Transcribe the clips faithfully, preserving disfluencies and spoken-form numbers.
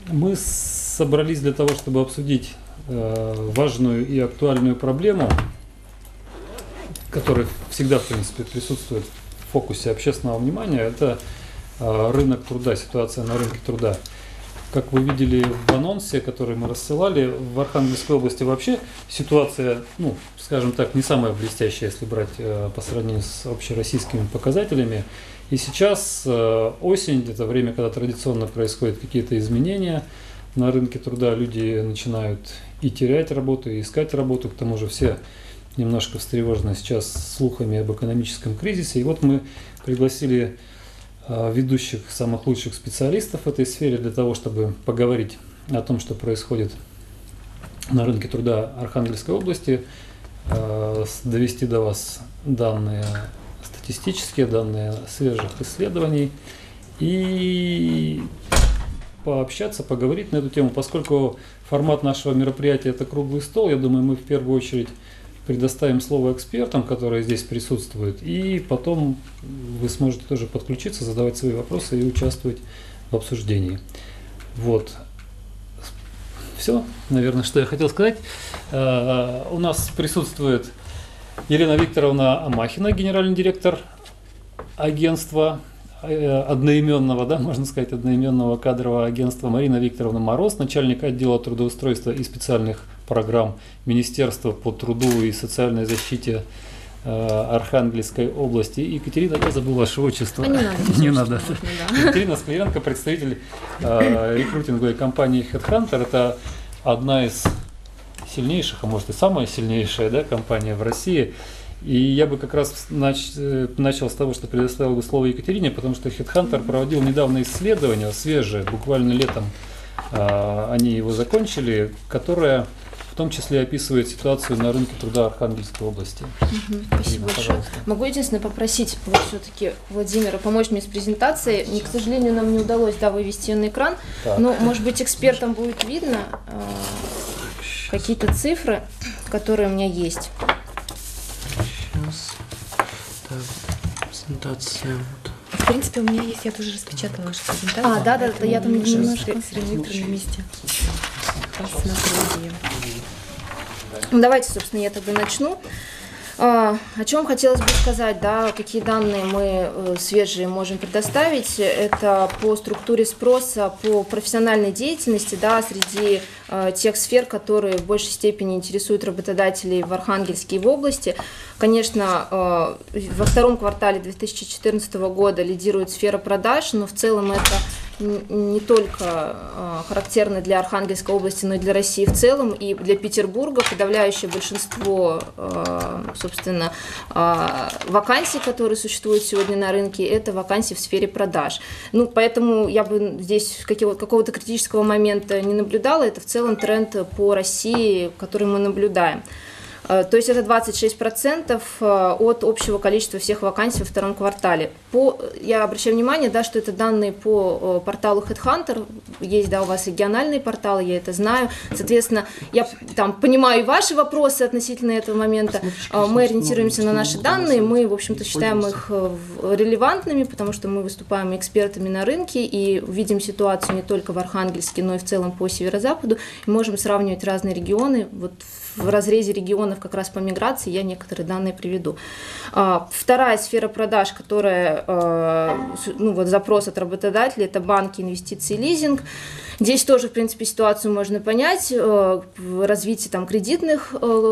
Мы собрались для того, чтобы обсудить важную и актуальную проблему, которая всегда, в принципе, присутствует в фокусе общественного внимания. Это рынок труда, ситуация на рынке труда. Как вы видели в анонсе, который мы рассылали, в Архангельской области вообще ситуация, ну, скажем так, не самая блестящая, если брать э, по сравнению с общероссийскими показателями. И сейчас э, осень, это время, когда традиционно происходят какие-то изменения на рынке труда, люди начинают и терять работу, и искать работу, к тому же все немножко встревожены сейчас слухами об экономическом кризисе. И вот мы пригласили ведущих, самых лучших специалистов в этой сфере для того, чтобы поговорить о том, что происходит на рынке труда Архангельской области, довести до вас данные статистические, данные свежих исследований и пообщаться, поговорить на эту тему. Поскольку формат нашего мероприятия – это круглый стол, я думаю, мы в первую очередь предоставим слово экспертам, которые здесь присутствуют, и потом вы сможете тоже подключиться, задавать свои вопросы и участвовать в обсуждении. Вот. Все, наверное, что я хотел сказать. У нас присутствует Елена Викторовна Амахина, генеральный директор агентства одноименного, да, можно сказать, одноименного кадрового агентства, Марина Викторовна Мороз, начальник отдела трудоустройства и специальных программ Министерства по труду и социальной защите э, Архангельской области. И Екатерина, я забыл ваше отчество. А не надо. Не надо. Да. Екатерина Скляренко, представитель э, рекрутинговой компании HeadHunter. Это одна из сильнейших, а может и самая сильнейшая, да, компания в России. И я бы как раз нач, начал с того, что предоставил бы слово Екатерине, потому что HeadHunter проводил недавно исследование, свежее, буквально летом э, они его закончили, которое в том числе описывает ситуацию на рынке труда Архангельской области. Угу, спасибо большое. Пожалуйста. Могу единственное попросить вот все-таки Владимира помочь мне с презентацией. Не, к сожалению, нам не удалось, да, вывести ее на экран, так. Но, может быть, экспертам будет видно э, какие-то цифры, которые у меня есть. Сейчас. Так, презентация. В принципе, у меня есть, я тоже распечатала вашу презентацию. А, да, да, да, я там немножко с Ириной Викторовной вместе посмотрю ее. Давайте, собственно, я тогда начну. О чем хотелось бы сказать, да, какие данные мы свежие можем предоставить. Это по структуре спроса, по профессиональной деятельности, да, среди э, тех сфер, которые в большей степени интересуют работодателей в Архангельске и в области. Конечно, э, во втором квартале две тысячи четырнадцатого года лидирует сфера продаж, но в целом это не только характерны для Архангельской области, но и для России в целом, и для Петербурга. Подавляющее большинство, собственно, вакансий, которые существуют сегодня на рынке, это вакансии в сфере продаж. Ну, поэтому я бы здесь какого-то критического момента не наблюдала. Это в целом тренд по России, который мы наблюдаем. То есть это двадцать шесть процентов от общего количества всех вакансий во втором квартале. По, я обращаю внимание, да, что это данные по порталу HeadHunter. Есть, да, у вас региональные порталы, я это знаю. Соответственно, я там понимаю и ваши вопросы относительно этого момента. Мы ориентируемся на наши данные, мы, в общем-то, считаем их релевантными, потому что мы выступаем экспертами на рынке и видим ситуацию не только в Архангельске, но и в целом по северо-западу. И можем сравнивать разные регионы. Вот в разрезе регионов как раз по миграции я некоторые данные приведу. Вторая сфера продаж, которая, ну вот запрос от работодателей, это банки, инвестиции, лизинг. Здесь тоже, в принципе, ситуацию можно понять. Развитие там кредитных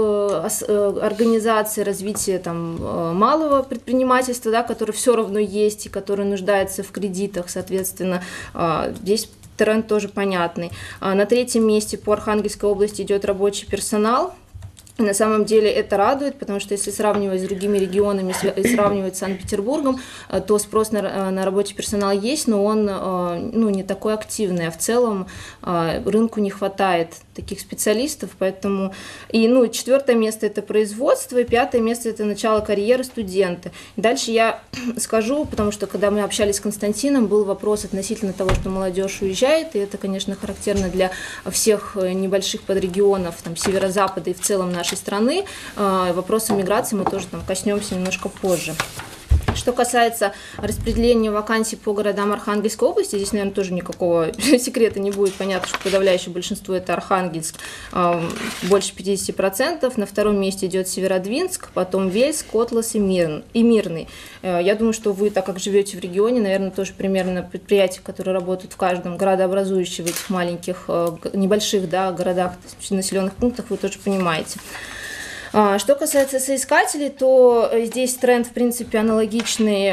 организаций, развитие там малого предпринимательства, да, которое все равно есть и которое нуждается в кредитах, соответственно, здесь тренд тоже понятный. На третьем месте по Архангельской области идет рабочий персонал. На самом деле это радует, потому что если сравнивать с другими регионами, сравнивать с Санкт-Петербургом, то спрос на, на рабочий персонал есть, но он, ну, не такой активный, а в целом рынку не хватает таких специалистов, поэтому... И, ну, четвертое место – это производство, и пятое место – это начало карьеры студента. Дальше я скажу, потому что, когда мы общались с Константином, был вопрос относительно того, что молодежь уезжает, и это, конечно, характерно для всех небольших подрегионов, там, северо-запада и в целом нашей страны. Вопросы миграции мы тоже там коснемся немножко позже. Что касается распределения вакансий по городам Архангельской области, здесь, наверное, тоже никакого секрета не будет. Понятно, что подавляющее большинство это Архангельск, больше пятьдесят процентов. На втором месте идет Северодвинск, потом Вельск, Котлас и Мирный. Я думаю, что вы, так как живете в регионе, наверное, тоже примерно предприятия, которые работают в каждом градообразующем в этих маленьких, небольших, да, городах, населенных пунктах, вы тоже понимаете. Что касается соискателей, то здесь тренд, в принципе, аналогичный,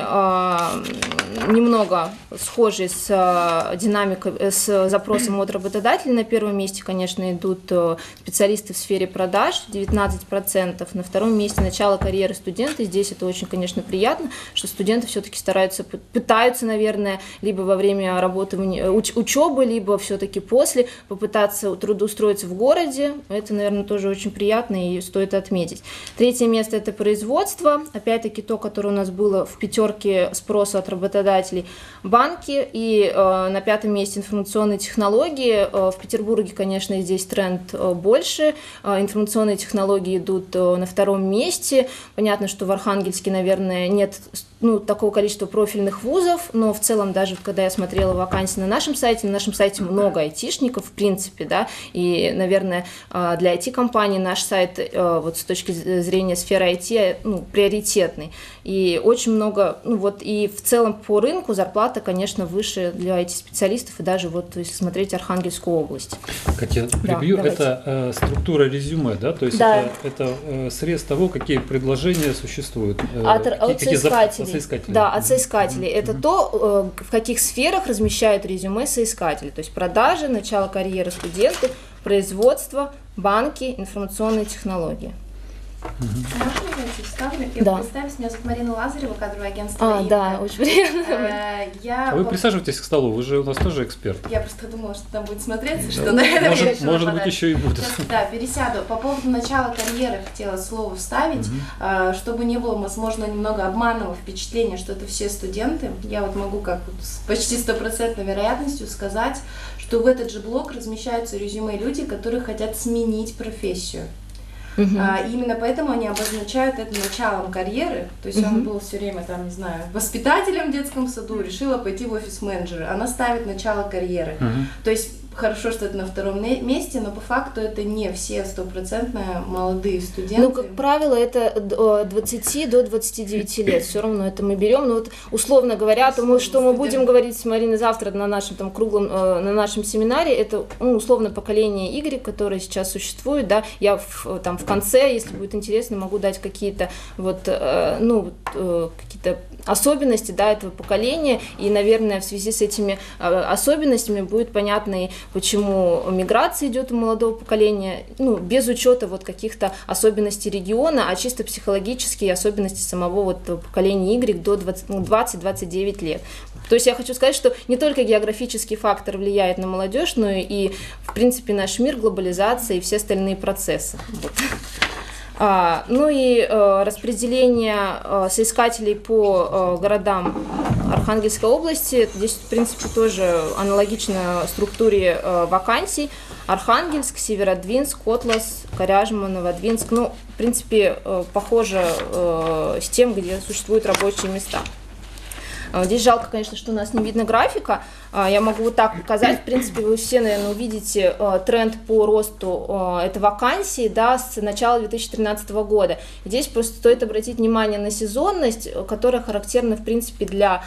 немного схожий с динамикой, с запросом от работодателей. На первом месте, конечно, идут специалисты в сфере продаж, девятнадцать процентов. На втором месте начало карьеры студента. Здесь это очень, конечно, приятно, что студенты все-таки стараются, пытаются, наверное, либо во время работы, уч учебы, либо все-таки после попытаться трудоустроиться в городе. Это, наверное, тоже очень приятно и стоит отметить. Отметить. Третье место – это производство, опять-таки то, которое у нас было в пятерке спроса от работодателей, банки, и э, на пятом месте информационные технологии. Э, в Петербурге, конечно, здесь тренд э, больше, э, информационные технологии идут э, на втором месте. Понятно, что в Архангельске, наверное, нет ну, такого количества профильных вузов, но в целом даже когда я смотрела вакансии на нашем сайте, на нашем сайте много айтишников, в принципе, да, и, наверное, для ай ти-компаний наш сайт вот с точки зрения сферы ай ти ну, приоритетный. И очень много, ну вот и в целом по рынку зарплата, конечно, выше для ай ти-специалистов, и даже вот если смотреть Архангельскую область. Катя, прибью, да, это э, структура резюме, да, то есть да. это, это э, срез того, какие предложения существуют. Э, от, какие, от какие соискателей. Соискатели. Да, от соискателей. Mm-hmm. Это mm-hmm. то, в каких сферах размещают резюме соискатели. То есть продажи, начало карьеры студенты, производство, банки, информационные технологии. Можно я вставлю? Я да. представлюсь, меня зовут Марина Лазарева, кадровое агентство. А, да, очень приятно. Я... Вы присаживайтесь к столу, вы же у нас тоже эксперт. Я просто думала, что там будет смотреться, да. что на это Может, может быть, еще и будет. Сейчас, да, пересяду. По поводу начала карьеры хотела слово вставить, угу. чтобы не было, возможно, немного обманного впечатления, что это все студенты. Я вот могу как вот с почти стопроцентной вероятностью сказать, что в этот же блок размещаются резюме люди, которые хотят сменить профессию. Uh-huh. А, именно поэтому они обозначают это началом карьеры. То есть uh-huh. он был все время, там, не знаю, воспитателем в детском саду, решила пойти в офис менеджера. Она ставит начало карьеры. Uh-huh. То есть хорошо, что это на втором месте, но по факту это не все стопроцентно молодые студенты. Ну, как правило, это от двадцати до двадцати девяти лет. Все равно это мы берем. Ну, вот, условно говоря, то мы, что мы будем говорить с Мариной завтра на нашем там круглом, на нашем семинаре, это ну, условно поколение Y, которое сейчас существует, да. Я в, там в конце, если будет интересно, могу дать какие-то вот, ну, какие-то особенности, да, этого поколения, и, наверное, в связи с этими особенностями будет понятно, почему миграция идет у молодого поколения, ну, без учета вот каких-то особенностей региона, а чисто психологические особенности самого вот поколения Y до двадцати-двадцати девяти лет. То есть я хочу сказать, что не только географический фактор влияет на молодежь, но и, в принципе, наш мир, глобализация и все остальные процессы. Вот. А, ну и э, распределение э, соискателей по э, городам Архангельской области, здесь, в принципе, тоже аналогично структуре э, вакансий. Архангельск, Северодвинск, Котлас, Коряжма, Новодвинск. Ну, в принципе, э, похоже э, с тем, где существуют рабочие места. Здесь жалко, конечно, что у нас не видно графика. Я могу вот так показать. В принципе, вы все, наверное, увидите тренд по росту этой вакансии, да, с начала две тысячи тринадцатого года. Здесь просто стоит обратить внимание на сезонность, которая характерна, в принципе, для...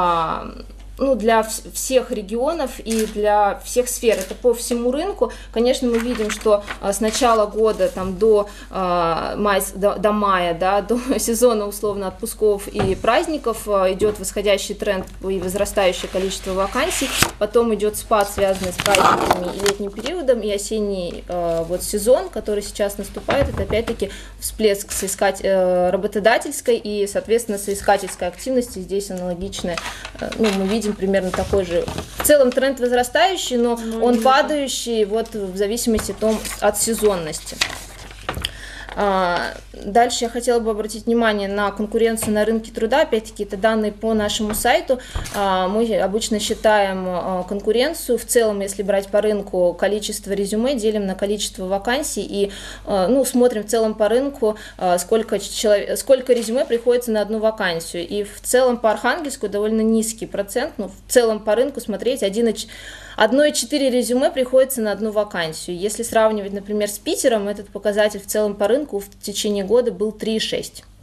ну, для всех регионов и для всех сфер. Это по всему рынку. Конечно, мы видим, что с начала года там, до, э, мая, до, до мая, да, до сезона условно отпусков и праздников идет восходящий тренд и возрастающее количество вакансий. Потом идет спад, связанный с праздниками и летним периодом, и осенний э, вот, сезон, который сейчас наступает, это опять-таки всплеск соискать, э, работодательской и, соответственно, соискательской активности. Здесь аналогичная. Э, ну, мы видим примерно такой же. В целом тренд возрастающий, но ну, он падающий вот, в зависимости от, от сезонности. Дальше я хотела бы обратить внимание на конкуренцию на рынке труда. Опять-таки, это данные по нашему сайту. Мы обычно считаем конкуренцию в целом, если брать по рынку, количество резюме делим на количество вакансий и ну, смотрим в целом по рынку, сколько, человек, сколько резюме приходится на одну вакансию. И в целом по Архангельску довольно низкий процент, но в целом по рынку смотреть одно целых четыре десятых резюме приходится на одну вакансию. Если сравнивать, например, с Питером, этот показатель в целом по рынку в течение года был три целых шесть десятых.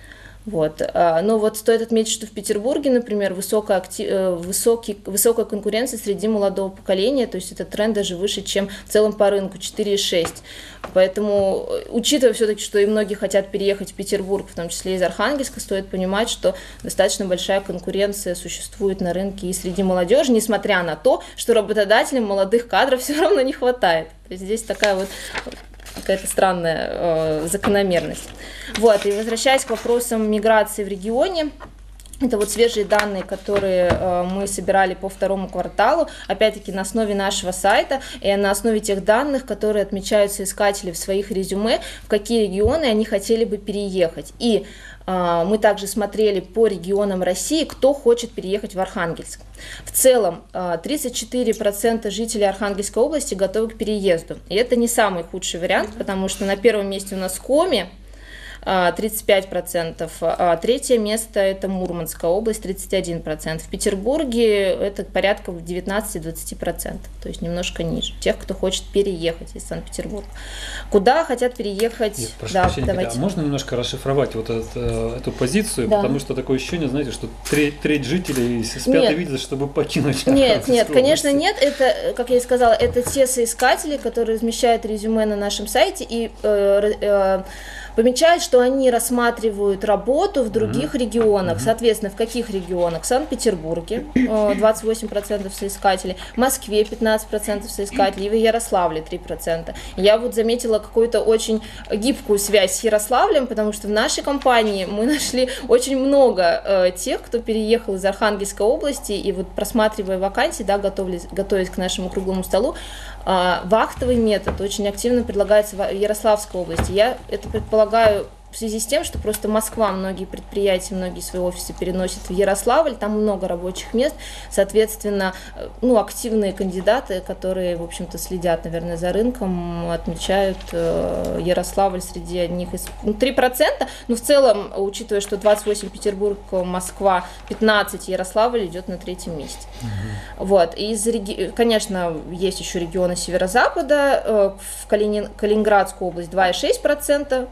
Вот. Но вот стоит отметить, что в Петербурге, например, высокая, актив... высокий... высокая конкуренция среди молодого поколения, то есть этот тренд даже выше, чем в целом по рынку, четыре целых шесть десятых. Поэтому, учитывая все-таки, что и многие хотят переехать в Петербург, в том числе из Архангельска, стоит понимать, что достаточно большая конкуренция существует на рынке и среди молодежи, несмотря на то, что работодателям молодых кадров все равно не хватает. То есть здесь такая вот какая-то странная э, закономерность. Вот, и возвращаясь к вопросам миграции в регионе, это вот свежие данные, которые э, мы собирали по второму кварталу, опять-таки на основе нашего сайта и на основе тех данных, которые отмечают соискатели в своих резюме, в какие регионы они хотели бы переехать. И э, мы также смотрели по регионам России, кто хочет переехать в Архангельск. В целом э, тридцать четыре процента жителей Архангельской области готовы к переезду. И это не самый худший вариант, потому что на первом месте у нас Коми, тридцать пять процентов, а третье место это Мурманская область, тридцать один процент. В Петербурге это порядка девятнадцать-двадцать процентов, то есть немножко ниже, тех, кто хочет переехать из Санкт-Петербурга. Куда хотят переехать? Нет, прошу да, прощения, давайте. а можно немножко расшифровать вот этот, эту позицию, да. Потому что такое ощущение, знаете, что треть, треть жителей спят и видят, чтобы покинуть. Нет, нет, конечно нет, это, как я и сказала, это те соискатели, которые размещают резюме на нашем сайте и э, э, помечают, что они рассматривают работу в других mm-hmm. регионах. Mm-hmm. Соответственно, в каких регионах? В Санкт-Петербурге двадцать восемь процентов соискателей, в Москве пятнадцать процентов соискателей и в Ярославле три процента. Я вот заметила какую-то очень гибкую связь с Ярославлем, потому что в нашей компании мы нашли очень много э, тех, кто переехал из Архангельской области, и вот просматривая вакансии, да, готовились, готовясь к нашему круглому столу, э, вахтовый метод очень активно предлагается в Ярославской области. Я это предполагаю в связи с тем, что просто Москва, многие предприятия, многие свои офисы переносят в Ярославль, там много рабочих мест, соответственно, ну, активные кандидаты, которые, в общем-то, следят, наверное, за рынком, отмечают э, Ярославль среди одних из... Ну, три процента, но в целом, учитывая, что двадцать восемь Петербург, Москва, пятнадцать Ярославль идет на третьем месте. Mm-hmm. Вот, и из реги... конечно, есть еще регионы северо-запада, э, в Калини... Калининградскую область два целых шесть десятых процента,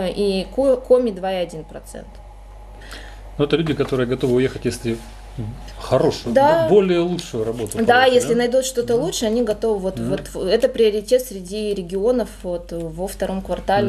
и Коми два целых один процент. Но это люди, которые готовы уехать, если хорошую, да. более лучшую работу. Да, получить, если да? найдут что-то mm-hmm. лучше, они готовы. Вот, mm-hmm. вот, это приоритет среди регионов вот, во втором квартале.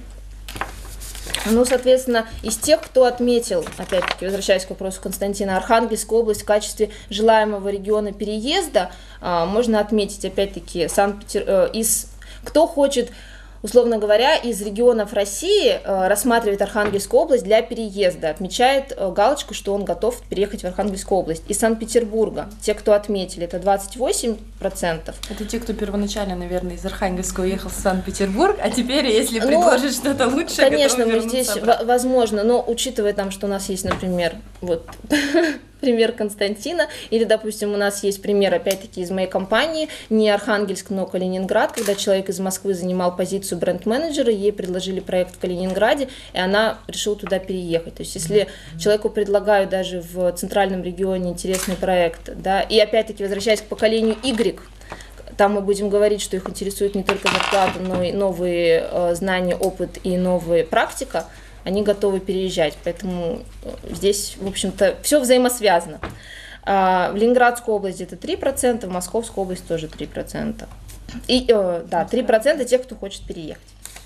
Mm-hmm. Ну, соответственно, из тех, кто отметил, опять-таки, возвращаясь к вопросу Константина, Архангельскую область в качестве желаемого региона переезда, можно отметить, опять-таки, Санкт-Петер... из кто хочет, условно говоря, из регионов России э, рассматривает Архангельскую область для переезда, отмечает э, галочку, что он готов переехать в Архангельскую область. Из Санкт-Петербурга, те, кто отметили, это двадцать восемь процентов. Это те, кто первоначально, наверное, из Архангельска уехал в Санкт-Петербург, а теперь, если предложат ну, что-то лучше, конечно, мы здесь обратно. Возможно, но учитывая там, что у нас есть, например, вот... пример Константина, или, допустим, у нас есть пример, опять-таки, из моей компании, не Архангельск, но Калининград, когда человек из Москвы занимал позицию бренд-менеджера, ей предложили проект в Калининграде, и она решила туда переехать. То есть, если mm-hmm. человеку предлагают даже в центральном регионе интересный проект, да, и, опять-таки, возвращаясь к поколению Y, там мы будем говорить, что их интересует не только зарплата, но и новые э, знания, опыт и новая практика, они готовы переезжать, поэтому здесь, в общем-то, все взаимосвязано. В Ленинградской области это три процента, в Московской области тоже три процента. И, да, три процента тех, кто хочет переехать.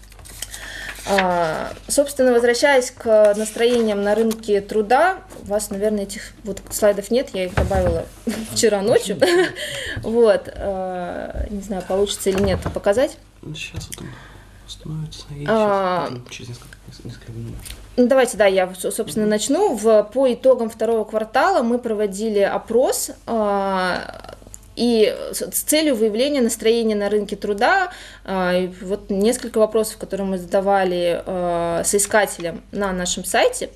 Собственно, возвращаясь к настроениям на рынке труда, у вас, наверное, этих вот слайдов нет, я их добавила вчера ночью. Вот, не знаю, получится или нет показать. Сейчас это становится и а, через несколько, несколько минут. Давайте, да, я, собственно, mm-hmm. начну. В, по итогам второго квартала мы проводили опрос, и с целью выявления настроения на рынке труда, вот несколько вопросов, которые мы задавали соискателям на нашем сайте.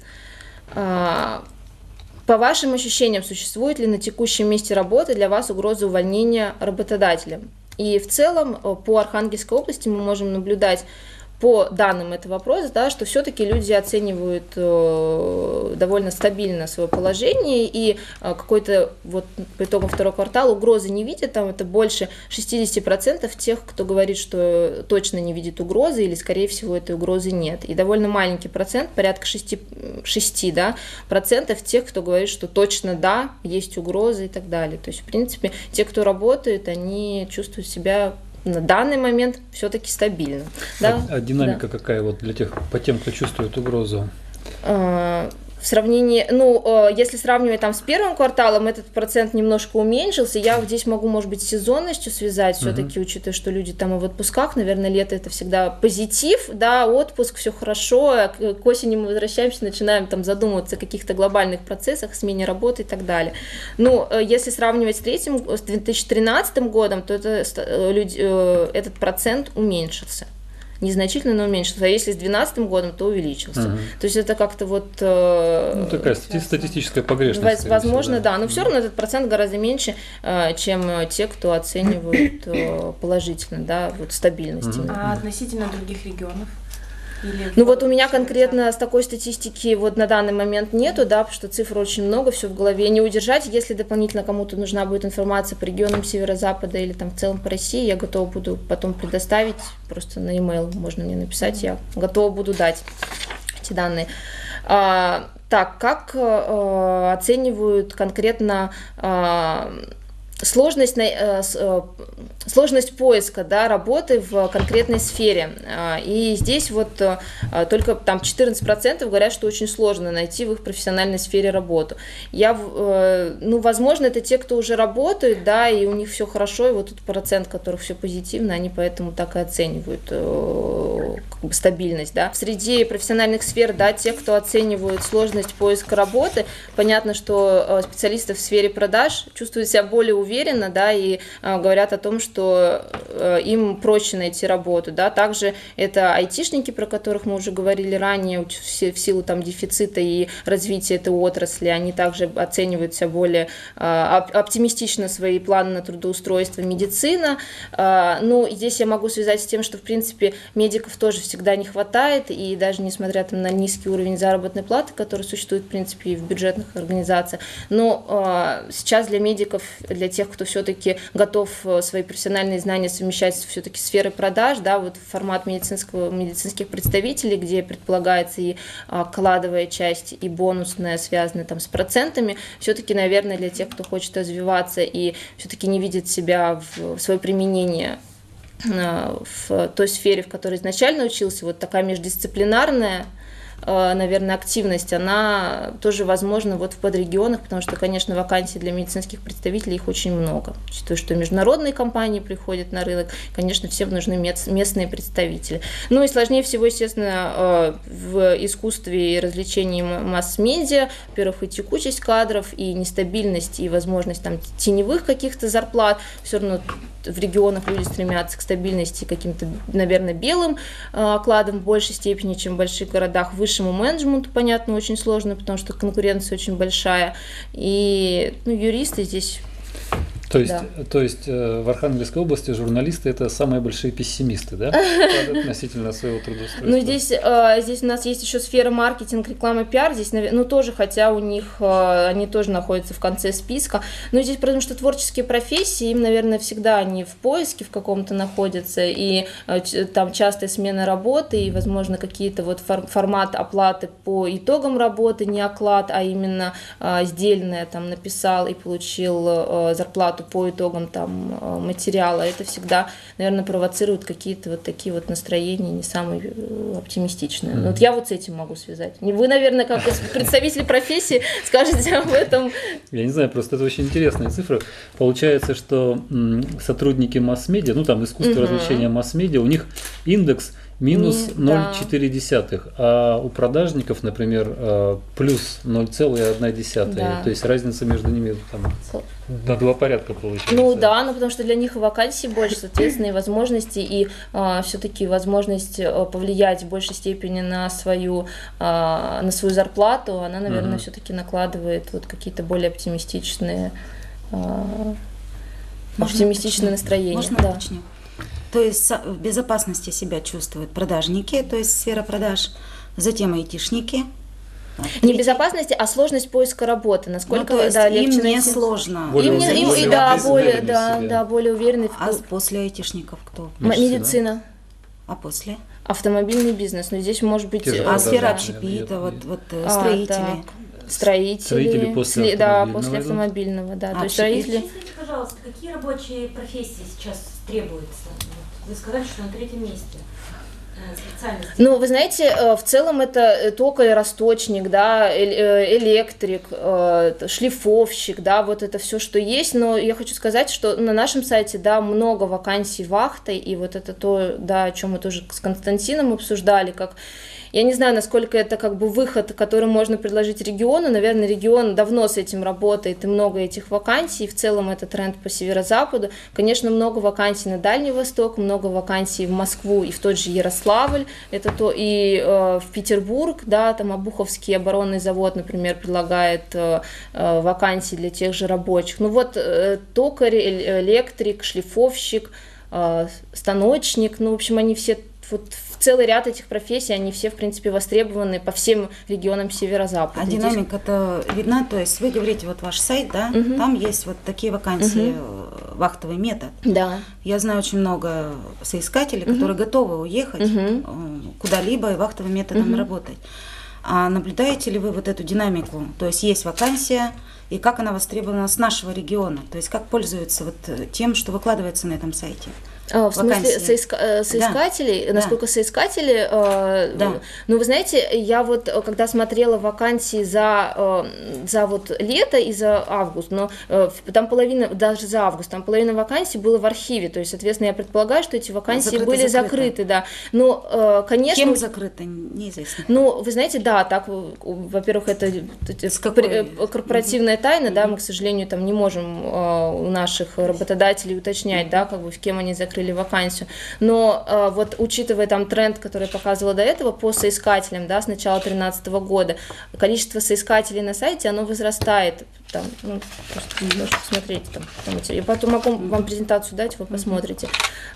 По вашим ощущениям, существует ли на текущем месте работы для вас угроза увольнения работодателем? И в целом по Архангельской области мы можем наблюдать по данным этого вопроса, да, что все-таки люди оценивают э, довольно стабильно свое положение, и э, какой-то вот по итогам второго квартала угрозы не видят, там это больше шестьдесят процентов тех, кто говорит, что точно не видит угрозы, или скорее всего этой угрозы нет. И довольно маленький процент, порядка шесть, шесть да, процентов тех, кто говорит, что точно да, есть угрозы и так далее. То есть, в принципе, те, кто работает, они чувствуют себя на данный момент все-таки стабильно. Да? А, а динамика да. какая вот для тех, по тем, кто чувствует угрозу? В сравнении, ну, если сравнивать там с первым кварталом, этот процент немножко уменьшился. Я здесь могу, может быть, с сезонностью связать, все-таки, uh-huh. учитывая, что люди там и в отпусках, наверное, лето это всегда позитив, да, отпуск, все хорошо, а к осени мы возвращаемся, начинаем там задумываться о каких-то глобальных процессах, смене работы и так далее. Ну, если сравнивать с третьим, с две тысячи тринадцатым годом, то это, люди, этот процент уменьшился. Незначительно, но уменьшился. А если с две тысячи двенадцатым годом, то увеличился. Uh-huh. То есть это как-то вот... Ну, такая статистическая погрешность. Возможно, да. да. Но все равно этот процент гораздо меньше, чем те, кто оценивают положительно, да, вот стабильность. Uh-huh. А относительно других регионов? Или ну вот у меня конкретно с такой статистики вот на данный момент нету, да, потому что цифр очень много, все в голове не удержать. Если дополнительно кому-то нужна будет информация по регионам Северо-Запада или там в целом по России, я готова буду потом предоставить, просто на e-mail можно мне написать, я готова буду дать эти данные. А, так, как а, оценивают конкретно а, Сложность, сложность поиска, да, работы в конкретной сфере. И здесь вот только там четырнадцать процентов говорят, что очень сложно найти в их профессиональной сфере работу. Я, ну, возможно, это те, кто уже работает, да, и у них все хорошо, и вот тут процент, которых все позитивно, они поэтому так и оценивают как бы стабильность, да. Среди профессиональных сфер, да, те, кто оценивают сложность поиска работы, понятно, что специалисты в сфере продаж чувствуют себя более уверенно, уверенно, да, и а, говорят о том, что а, им проще найти работу, да, также это айтишники, про которых мы уже говорили ранее, в, в силу там дефицита и развития этой отрасли, они также оценивают себя более а, оптимистично свои планы на трудоустройство, медицина, а, ну, здесь я могу связать с тем, что, в принципе, медиков тоже всегда не хватает, и даже несмотря там на низкий уровень заработной платы, который существует, в принципе, и в бюджетных организациях, но а, сейчас для медиков, для тех, кто все-таки готов свои профессиональные знания совмещать все-таки с сферой продаж, да, вот формат медицинского, медицинских представителей, где предполагается и а, кладовая часть, и бонусная, связанная там с процентами, все-таки, наверное, для тех, кто хочет развиваться и все-таки не видит себя в, в свое применение а, в той сфере, в которой изначально учился, вот такая междисциплинарная, наверное, активность, она тоже возможна вот в подрегионах, потому что, конечно, вакансий для медицинских представителей их очень много. Учитывая, что международные компании приходят на рынок, конечно, всем нужны местные представители. Ну и сложнее всего, естественно, в искусстве и развлечении масс-медиа, во-первых, и текучесть кадров, и нестабильность, и возможность там теневых каких-то зарплат. Все равно в регионах люди стремятся к стабильности, каким-то, наверное, белым окладам в большей степени, чем в больших городах. Высшему менеджменту, понятно, очень сложно, потому что конкуренция очень большая. И ну, юристы здесь... То есть, да. то есть в Архангельской области журналисты – это самые большие пессимисты, да, относительно своего трудоустройства? Ну, здесь, здесь у нас есть еще сфера маркетинг, реклама, пиар, здесь, ну, тоже, хотя у них, они тоже находятся в конце списка, но здесь, потому что творческие профессии, им, наверное, всегда они в поиске в каком-то находятся, и там частая смена работы, и, возможно, какие-то вот формат оплаты по итогам работы, не оклад, а именно сдельное, там, написал и получил зарплату по итогам там материала, это всегда, наверное, провоцирует какие-то вот такие вот настроения не самые оптимистичные. Mm-hmm. Вот я вот с этим могу связать. Вы, наверное, как представитель профессии скажете об этом. Я не знаю, просто это очень интересная цифра. Получается, что сотрудники масс-медиа, ну там искусство mm-hmm. развлечения масс-медиа, у них индекс Минус Не- ноль да. целых четыре десятых, а у продажников, например, э, плюс ноль целых одна десятая. Да. То есть разница между ними там на два порядка получается. Ну да, ну потому что для них и вакансий больше, соответственно, и возможностей, и а, все-таки возможность а, повлиять в большей степени на свою, а, на свою зарплату, она, наверное, Мгм. все-таки накладывает вот какие-то более оптимистичные, а, Можно оптимистичные уточнить? настроения. Можно Да. уточнить? То есть со- в безопасности себя чувствуют продажники, то есть сфера продаж, затем айтишники. а, Не третий- безопасности, а сложность поиска работы. Ну, Насколько то есть да, им легче не найти. сложно. Более Им не- им- более и да, уверенные более, в да, себе. да, более уверенный в А после айтишников кто? М- Медицина. медицина, А после? автомобильный бизнес. Но здесь может быть Те же э, А продажи, сфера да, общепита, наверное, вот, вот э, А, строители. так. Строители, Строители после сли- да, автомобильного после идут? автомобильного, да. А То есть общепит? строители. Объясните, пожалуйста, какие рабочие профессии сейчас требуются? Вот вы сказали, что на третьем месте э, специальности. Ну, вы знаете, э, в целом это токарь, расточник, да, э- э, электрик, э, т- шлифовщик, да, вот это все, что есть. Но я хочу сказать, что на нашем сайте, да, много вакансий вахтой, и вот это то, да, о чем мы тоже с Константином обсуждали, как я не знаю, насколько это как бы выход, который можно предложить региону. Наверное, регион давно с этим работает, и много этих вакансий. В целом это тренд по северо-западу. Конечно, много вакансий на Дальний Восток, много вакансий в Москву и в тот же Ярославль. Это то и э, в Петербург, да, там Обуховский оборонный завод, например, предлагает э, э, вакансии для тех же рабочих. Ну вот э, токарь, э- электрик, шлифовщик, э, станочник, ну, в общем, они все вот целый ряд этих профессий, они все, в принципе, востребованы по всем регионам северо-запада. А Здесь- динамика-то видна, то есть вы говорите, вот ваш сайт, да, Мгм. там есть вот такие вакансии, э, вахтовый метод. Да. Я знаю очень много соискателей, Мгм. которые готовы уехать Мгм. э, куда-либо и вахтовым методом Мгм. работать. А наблюдаете ли вы вот эту динамику? То есть есть вакансия, и как она востребована с нашего региона? То есть как пользуются вот э, тем, что выкладывается на этом сайте? А, в смысле, Вакансии. соиска- э, соискателей, Да. насколько соискатели, э, Да. ну, вы знаете, я вот, э, когда смотрела вакансии за, э, за вот лето и за август, но э, в- там половина, даже за август, там половина вакансий было в архиве, то есть, соответственно, я предполагаю, что эти вакансии Закрыто, были закрыто. закрыты, да, но, э, конечно... Кем закрыто, неизвестно. Ну, вы знаете, да, так, в- во-первых, это, это С какой? пр- э, корпоративная тайна, да, мы, к сожалению, там не можем э, у наших работодателей уточнять, да, как бы, в кем они закрыли вакансию. Но э, вот учитывая там тренд, который я показывала до этого по соискателям, да, с начала две тысячи тринадцатого года, количество соискателей на сайте, оно возрастает. Там, ну, просто немножко посмотрите там, там эти- я потом могу вам презентацию дать, вы посмотрите.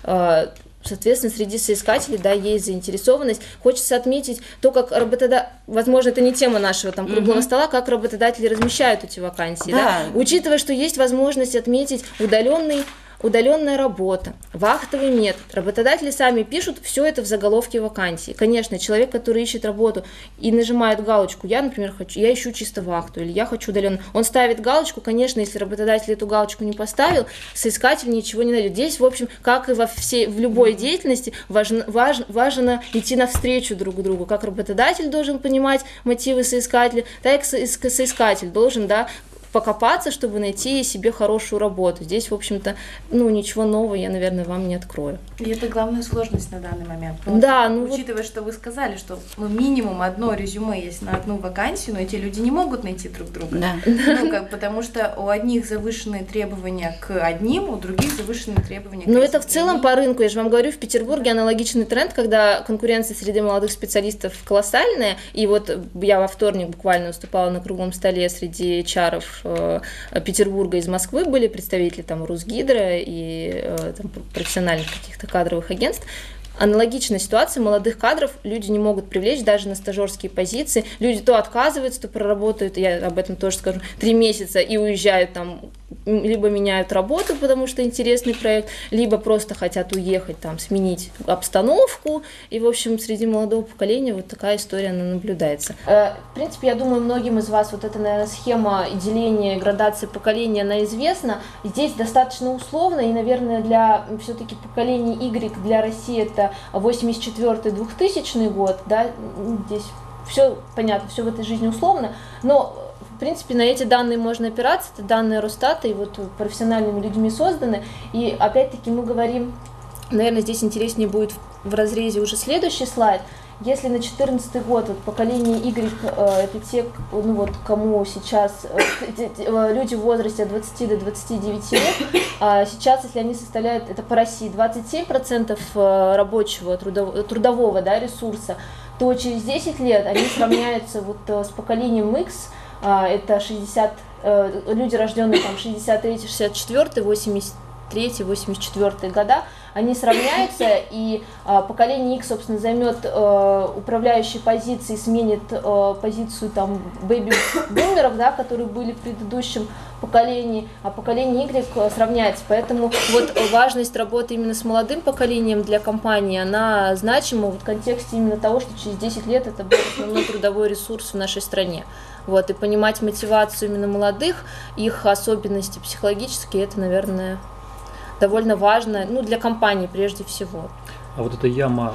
Э, Соответственно, среди соискателей, да, есть заинтересованность. Хочется отметить то, как работодатели, возможно, это не тема нашего там круглого Мгм. стола, как работодатели размещают эти вакансии, да. Да. Учитывая, что есть возможность отметить удаленный удаленная работа, вахтовый метод. Работодатели сами пишут все это в заголовке вакансии. Конечно, человек, который ищет работу и нажимает галочку, я, например, хочу, я ищу чисто вахту, или я хочу удаленно. Он ставит галочку, конечно, если работодатель эту галочку не поставил, соискатель ничего не найдет. Здесь, в общем, как и во всей, в любой деятельности, важно, важ, важно идти навстречу друг другу. Как работодатель должен понимать мотивы соискателя, так и соис- соискатель должен, да, покопаться, чтобы найти себе хорошую работу. Здесь, в общем-то, ну, ничего нового я, наверное, вам не открою. И это главная сложность на данный момент. Да, ну вот- учитывая, что вы сказали, что ну, минимум одно резюме есть на одну вакансию, но эти люди не могут найти друг друга. Да. Ну, как, потому что у одних завышенные требования к одним, у других завышенные требования к Но этим. это в целом по рынку, я же вам говорю, в Петербурге аналогичный тренд, когда конкуренция среди молодых специалистов колоссальная, и вот я во вторник буквально выступала на круглом столе среди эйч ар-ов э, Петербурга, из Москвы были представители там Русгидро и э, там, профессиональных каких-то кадровых агентств. Аналогичная ситуация, молодых кадров люди не могут привлечь даже на стажерские позиции, люди то отказываются, то проработают, я об этом тоже скажу, три месяца и уезжают там, либо меняют работу, потому что интересный проект, либо просто хотят уехать, там, сменить обстановку, и, в общем, среди молодого поколения вот такая история, она наблюдается. Э, В принципе, я думаю, многим из вас вот эта, наверное, схема и деление, градации поколения, она известна, здесь достаточно условно, и, наверное, для все-таки поколения Y, для России это восемьдесят четвёртый — двухтысячный год, да, здесь все понятно, все в этой жизни условно, но в принципе, на эти данные можно опираться, это данные Росстата, и вот профессиональными людьми созданы, и опять-таки мы говорим наверное, здесь интереснее будет в разрезе уже следующий слайд. Если на четырнадцатый год вот, поколение Y э, это те, ну вот кому сейчас э, люди в возрасте от двадцати до двадцати девяти лет, а сейчас, если они составляют, это по России, двадцать семь процентов рабочего трудового, трудового да, ресурса, то через десять лет они сравняются вот с поколением X, а, это шестьдесят, э, люди, рожденные там шестьдесят третий, шестьдесят четвёртый, восемьдесят третий, восемьдесят четвёртый года, они сравняются, и а, поколение X, собственно, займет а, управляющие позиции, сменит а, позицию там бэби-бумеров, да, которые были в предыдущем поколении, а поколение Y сравняется. Поэтому вот важность работы именно с молодым поколением для компании, она значима в контексте именно того, что через десять лет это будет основной трудовой ресурс в нашей стране. Вот, и понимать мотивацию именно молодых, их особенности психологические, это, наверное, довольно важно, ну, для компании прежде всего. А вот эта яма,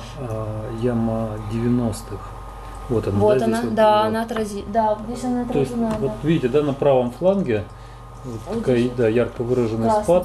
яма девяностых, вот она, вот да, она, здесь вот, да, вот. она отразит, да, здесь она То есть, отражена, вот да. видите, да, на правом фланге вот Вот такая, здесь. да, ярко выраженный Красный. спад,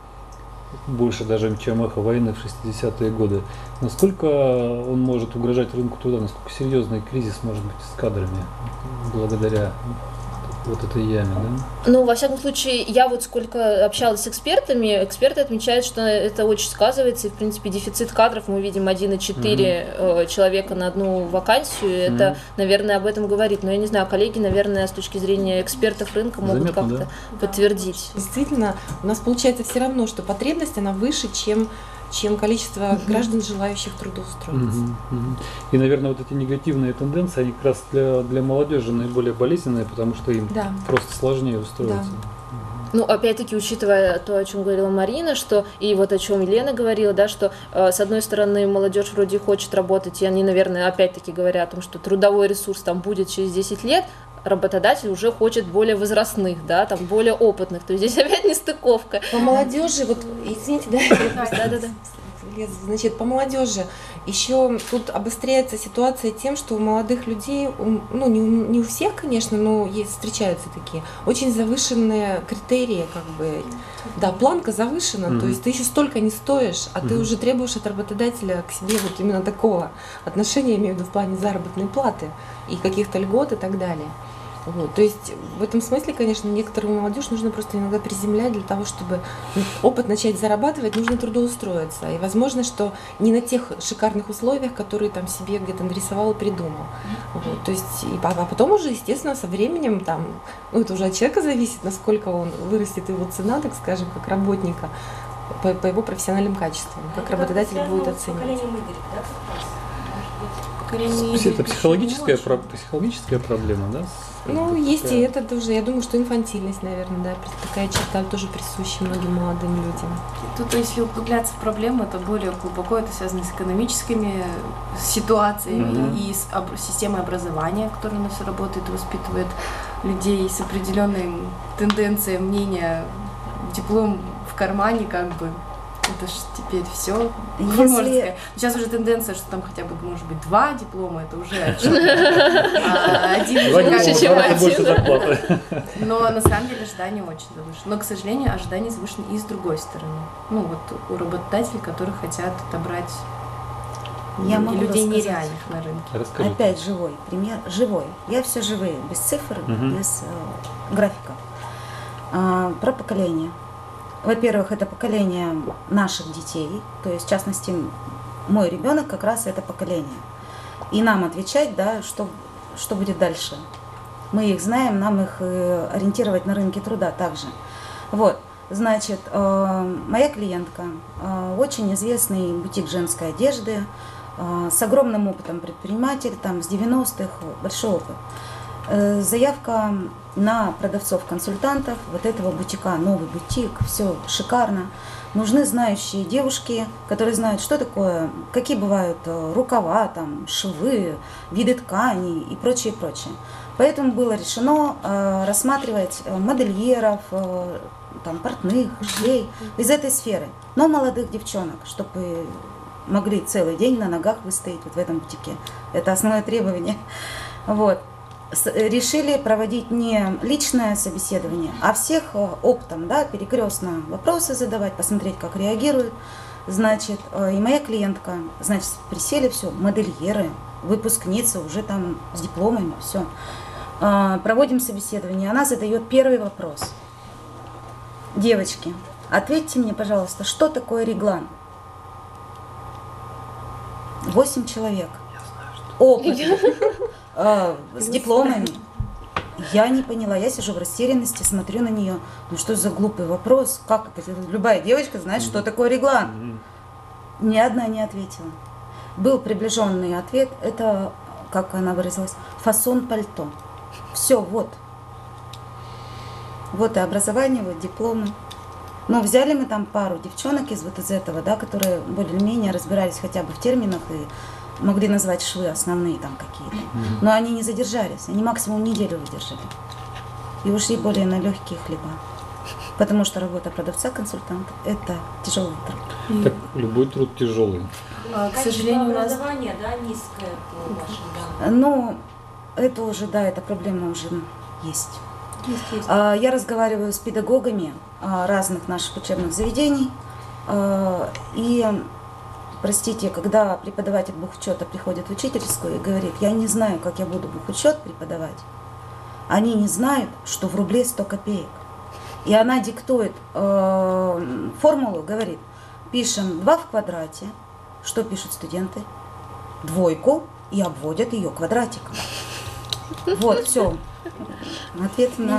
больше даже, чем эхо войны в шестидесятые годы. Насколько он может угрожать рынку труда, насколько серьезный кризис может быть с кадрами благодаря вот этой яме, да? Ну, во всяком случае, я вот сколько общалась с экспертами, эксперты отмечают, что это очень сказывается, и, в принципе, дефицит кадров, мы видим один и четыре mm-hmm. человека на одну вакансию, mm-hmm. это, наверное, об этом говорит, но я не знаю, коллеги, наверное, с точки зрения экспертов рынка могут Заметно, как-то да? подтвердить. Действительно, у нас получается все равно, что потребность, она выше, чем чем количество uh-huh. граждан, желающих трудоустроиться. Uh-huh, uh-huh. И, наверное, вот эти негативные тенденции, они как раз для, для молодежи наиболее болезненные, потому что им да. просто сложнее устроиться. Да. Ну, опять-таки, учитывая то, о чем говорила Марина, что и вот о чем Елена говорила, да, что э, с одной стороны молодежь вроде хочет работать, и они, наверное, опять-таки говорят о том, что трудовой ресурс там будет через десять лет, работодатель уже хочет более возрастных, да, там более опытных. То есть здесь опять нестыковка. По молодежи, вот, извините, да, да, да, да. Значит, по молодежи еще тут обостряется ситуация тем, что у молодых людей, ну не, не у всех, конечно, но есть, встречаются такие, очень завышенные критерии, как бы, да, планка завышена, mm-hmm. то есть ты еще столько не стоишь, а mm-hmm. ты уже требуешь от работодателя к себе вот именно такого отношения, я имею в виду в плане заработной платы и каких-то льгот и так далее. Вот. То есть в этом смысле, конечно, некоторую молодежь нужно просто иногда приземлять для того, чтобы опыт начать зарабатывать, нужно трудоустроиться. И возможно, что не на тех шикарных условиях, которые там себе где-то нарисовал и придумал. Вот. То есть, и, а потом уже, естественно, со временем, там, ну, это уже от человека зависит, насколько он вырастет его цена, так скажем, как работника, по, по его профессиональным качествам, как работодатель будет оценивать. Это психологическая, про, психологическая проблема, да? Ну, есть и это тоже. Я думаю, что инфантильность, наверное, да, такая черта тоже присуща многим молодым людям. Тут, если углубляться в проблему, то более глубоко это связано с экономическими ситуациями mm-hmm. и с об, системой образования, которая у нас работает и воспитывает людей с определенной тенденцией мнения, диплом в кармане, как бы. Это же теперь все. Если... Сейчас уже тенденция, что там хотя бы может быть два диплома, это уже один уже чем один. Но на самом деле ожидания очень завышены. Но, к сожалению, ожидания завышены и с другой стороны. Ну вот у работодателей, которые хотят отобрать Я могу людей рассказать. нереальных на рынке. Расскажите. Опять живой пример, живой. Я все живые, без цифр, угу. без э, графиков. А, про поколение. Во-первых, это поколение наших детей, то есть, в частности, мой ребенок как раз это поколение. И нам отвечать, да, что, что будет дальше. Мы их знаем, нам их ориентировать на рынке труда также. Вот, значит, моя клиентка, очень известный бутик женской одежды, с огромным опытом предприниматель, там, с девяностых, большой опыт. Заявка на продавцов-консультантов вот этого бутика, новый бутик, все шикарно. Нужны знающие девушки, которые знают, что такое, какие бывают рукава, там, швы, виды тканей и прочее, прочее. Поэтому было решено э, рассматривать модельеров, э, там, портных, швей из этой сферы, но молодых девчонок, чтобы могли целый день на ногах выстоять вот в этом бутике. Это основное требование. Вот. Решили проводить не личное собеседование, а всех оптом, да, перекрестно вопросы задавать, посмотреть, как реагируют. Значит, и моя клиентка, значит, присели все, модельеры, выпускницы уже там с дипломами, все. Проводим собеседование, она задает первый вопрос. Девочки, ответьте мне, пожалуйста, что такое реглан? Восемь человек. Опыт. С дипломами. Я не поняла, я сижу в растерянности, смотрю на нее. Ну что за глупый вопрос? Как это? Любая девочка знает, что такое реглан. Ни одна не ответила. Был приближенный ответ, это, как она выразилась, фасон пальто. Все, вот. Вот и образование, вот дипломы. Но взяли мы там пару девчонок из вот из этого, да, которые более-менее разбирались хотя бы в терминах и могли назвать швы основные там какие-то. Mm-hmm. Но они не задержались, они максимум неделю выдержали. И ушли более на легкие хлеба. Потому что работа продавца-консультанта – это тяжелый труд. Так, любой труд тяжелый. А, к сожалению, у нас образование, да, низкое по вашим данным. Ну, это уже, да, эта проблема уже есть. Есть, есть. Я разговариваю с педагогами разных наших учебных заведений. И, простите, когда преподаватель бухучета приходит в учительскую и говорит, я не знаю, как я буду бухучет преподавать, они не знают, что в рубле сто копеек. И она диктует формулу, говорит, пишем два в квадрате. Что пишут студенты? Двойку и обводят ее квадратиком. Вот, все. Ответ на...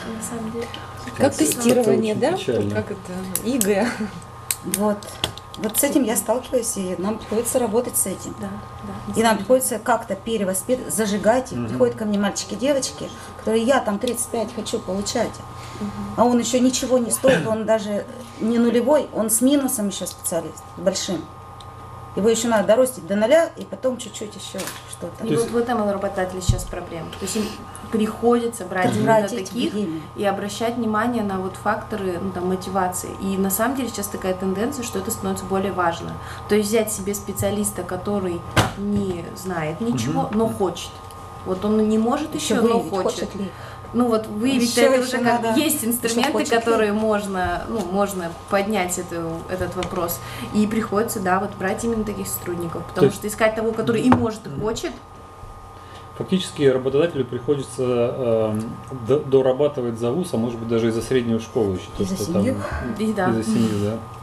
Как тестирование, да? Как это? ЕГЭ. Вот. Вот с этим я сталкиваюсь, и нам приходится работать с этим. Да, да, и нам приходится как-то перевоспитывать, зажигать их. Угу. Приходят ко мне мальчики-девочки, которые я там тридцать пять хочу получать. Угу. А он еще ничего не стоит, он даже не нулевой, он с минусом еще специалист, большим. Его еще надо доростить до ноля, и потом чуть-чуть еще что-то. И есть... вот в этом у работодателя сейчас проблема. То есть им приходится брать именно таких время. И обращать внимание на вот факторы, ну, там, мотивации. И на самом деле сейчас такая тенденция, что это становится более важно. То есть взять себе специалиста, который не знает ничего, угу. но хочет. Вот он не может еще, еще но хочет. хочет ли? Ну вот выявить это уже как надо, есть инструменты, которые можно, ну, можно поднять эту, этот вопрос. И приходится, да, вот брать именно таких сотрудников. Потому То что искать того, который и может, и хочет. Фактически работодателю приходится э, дорабатывать за вуз, а может быть даже и за среднюю школу. Из-за семью. И, да. Из-за семью,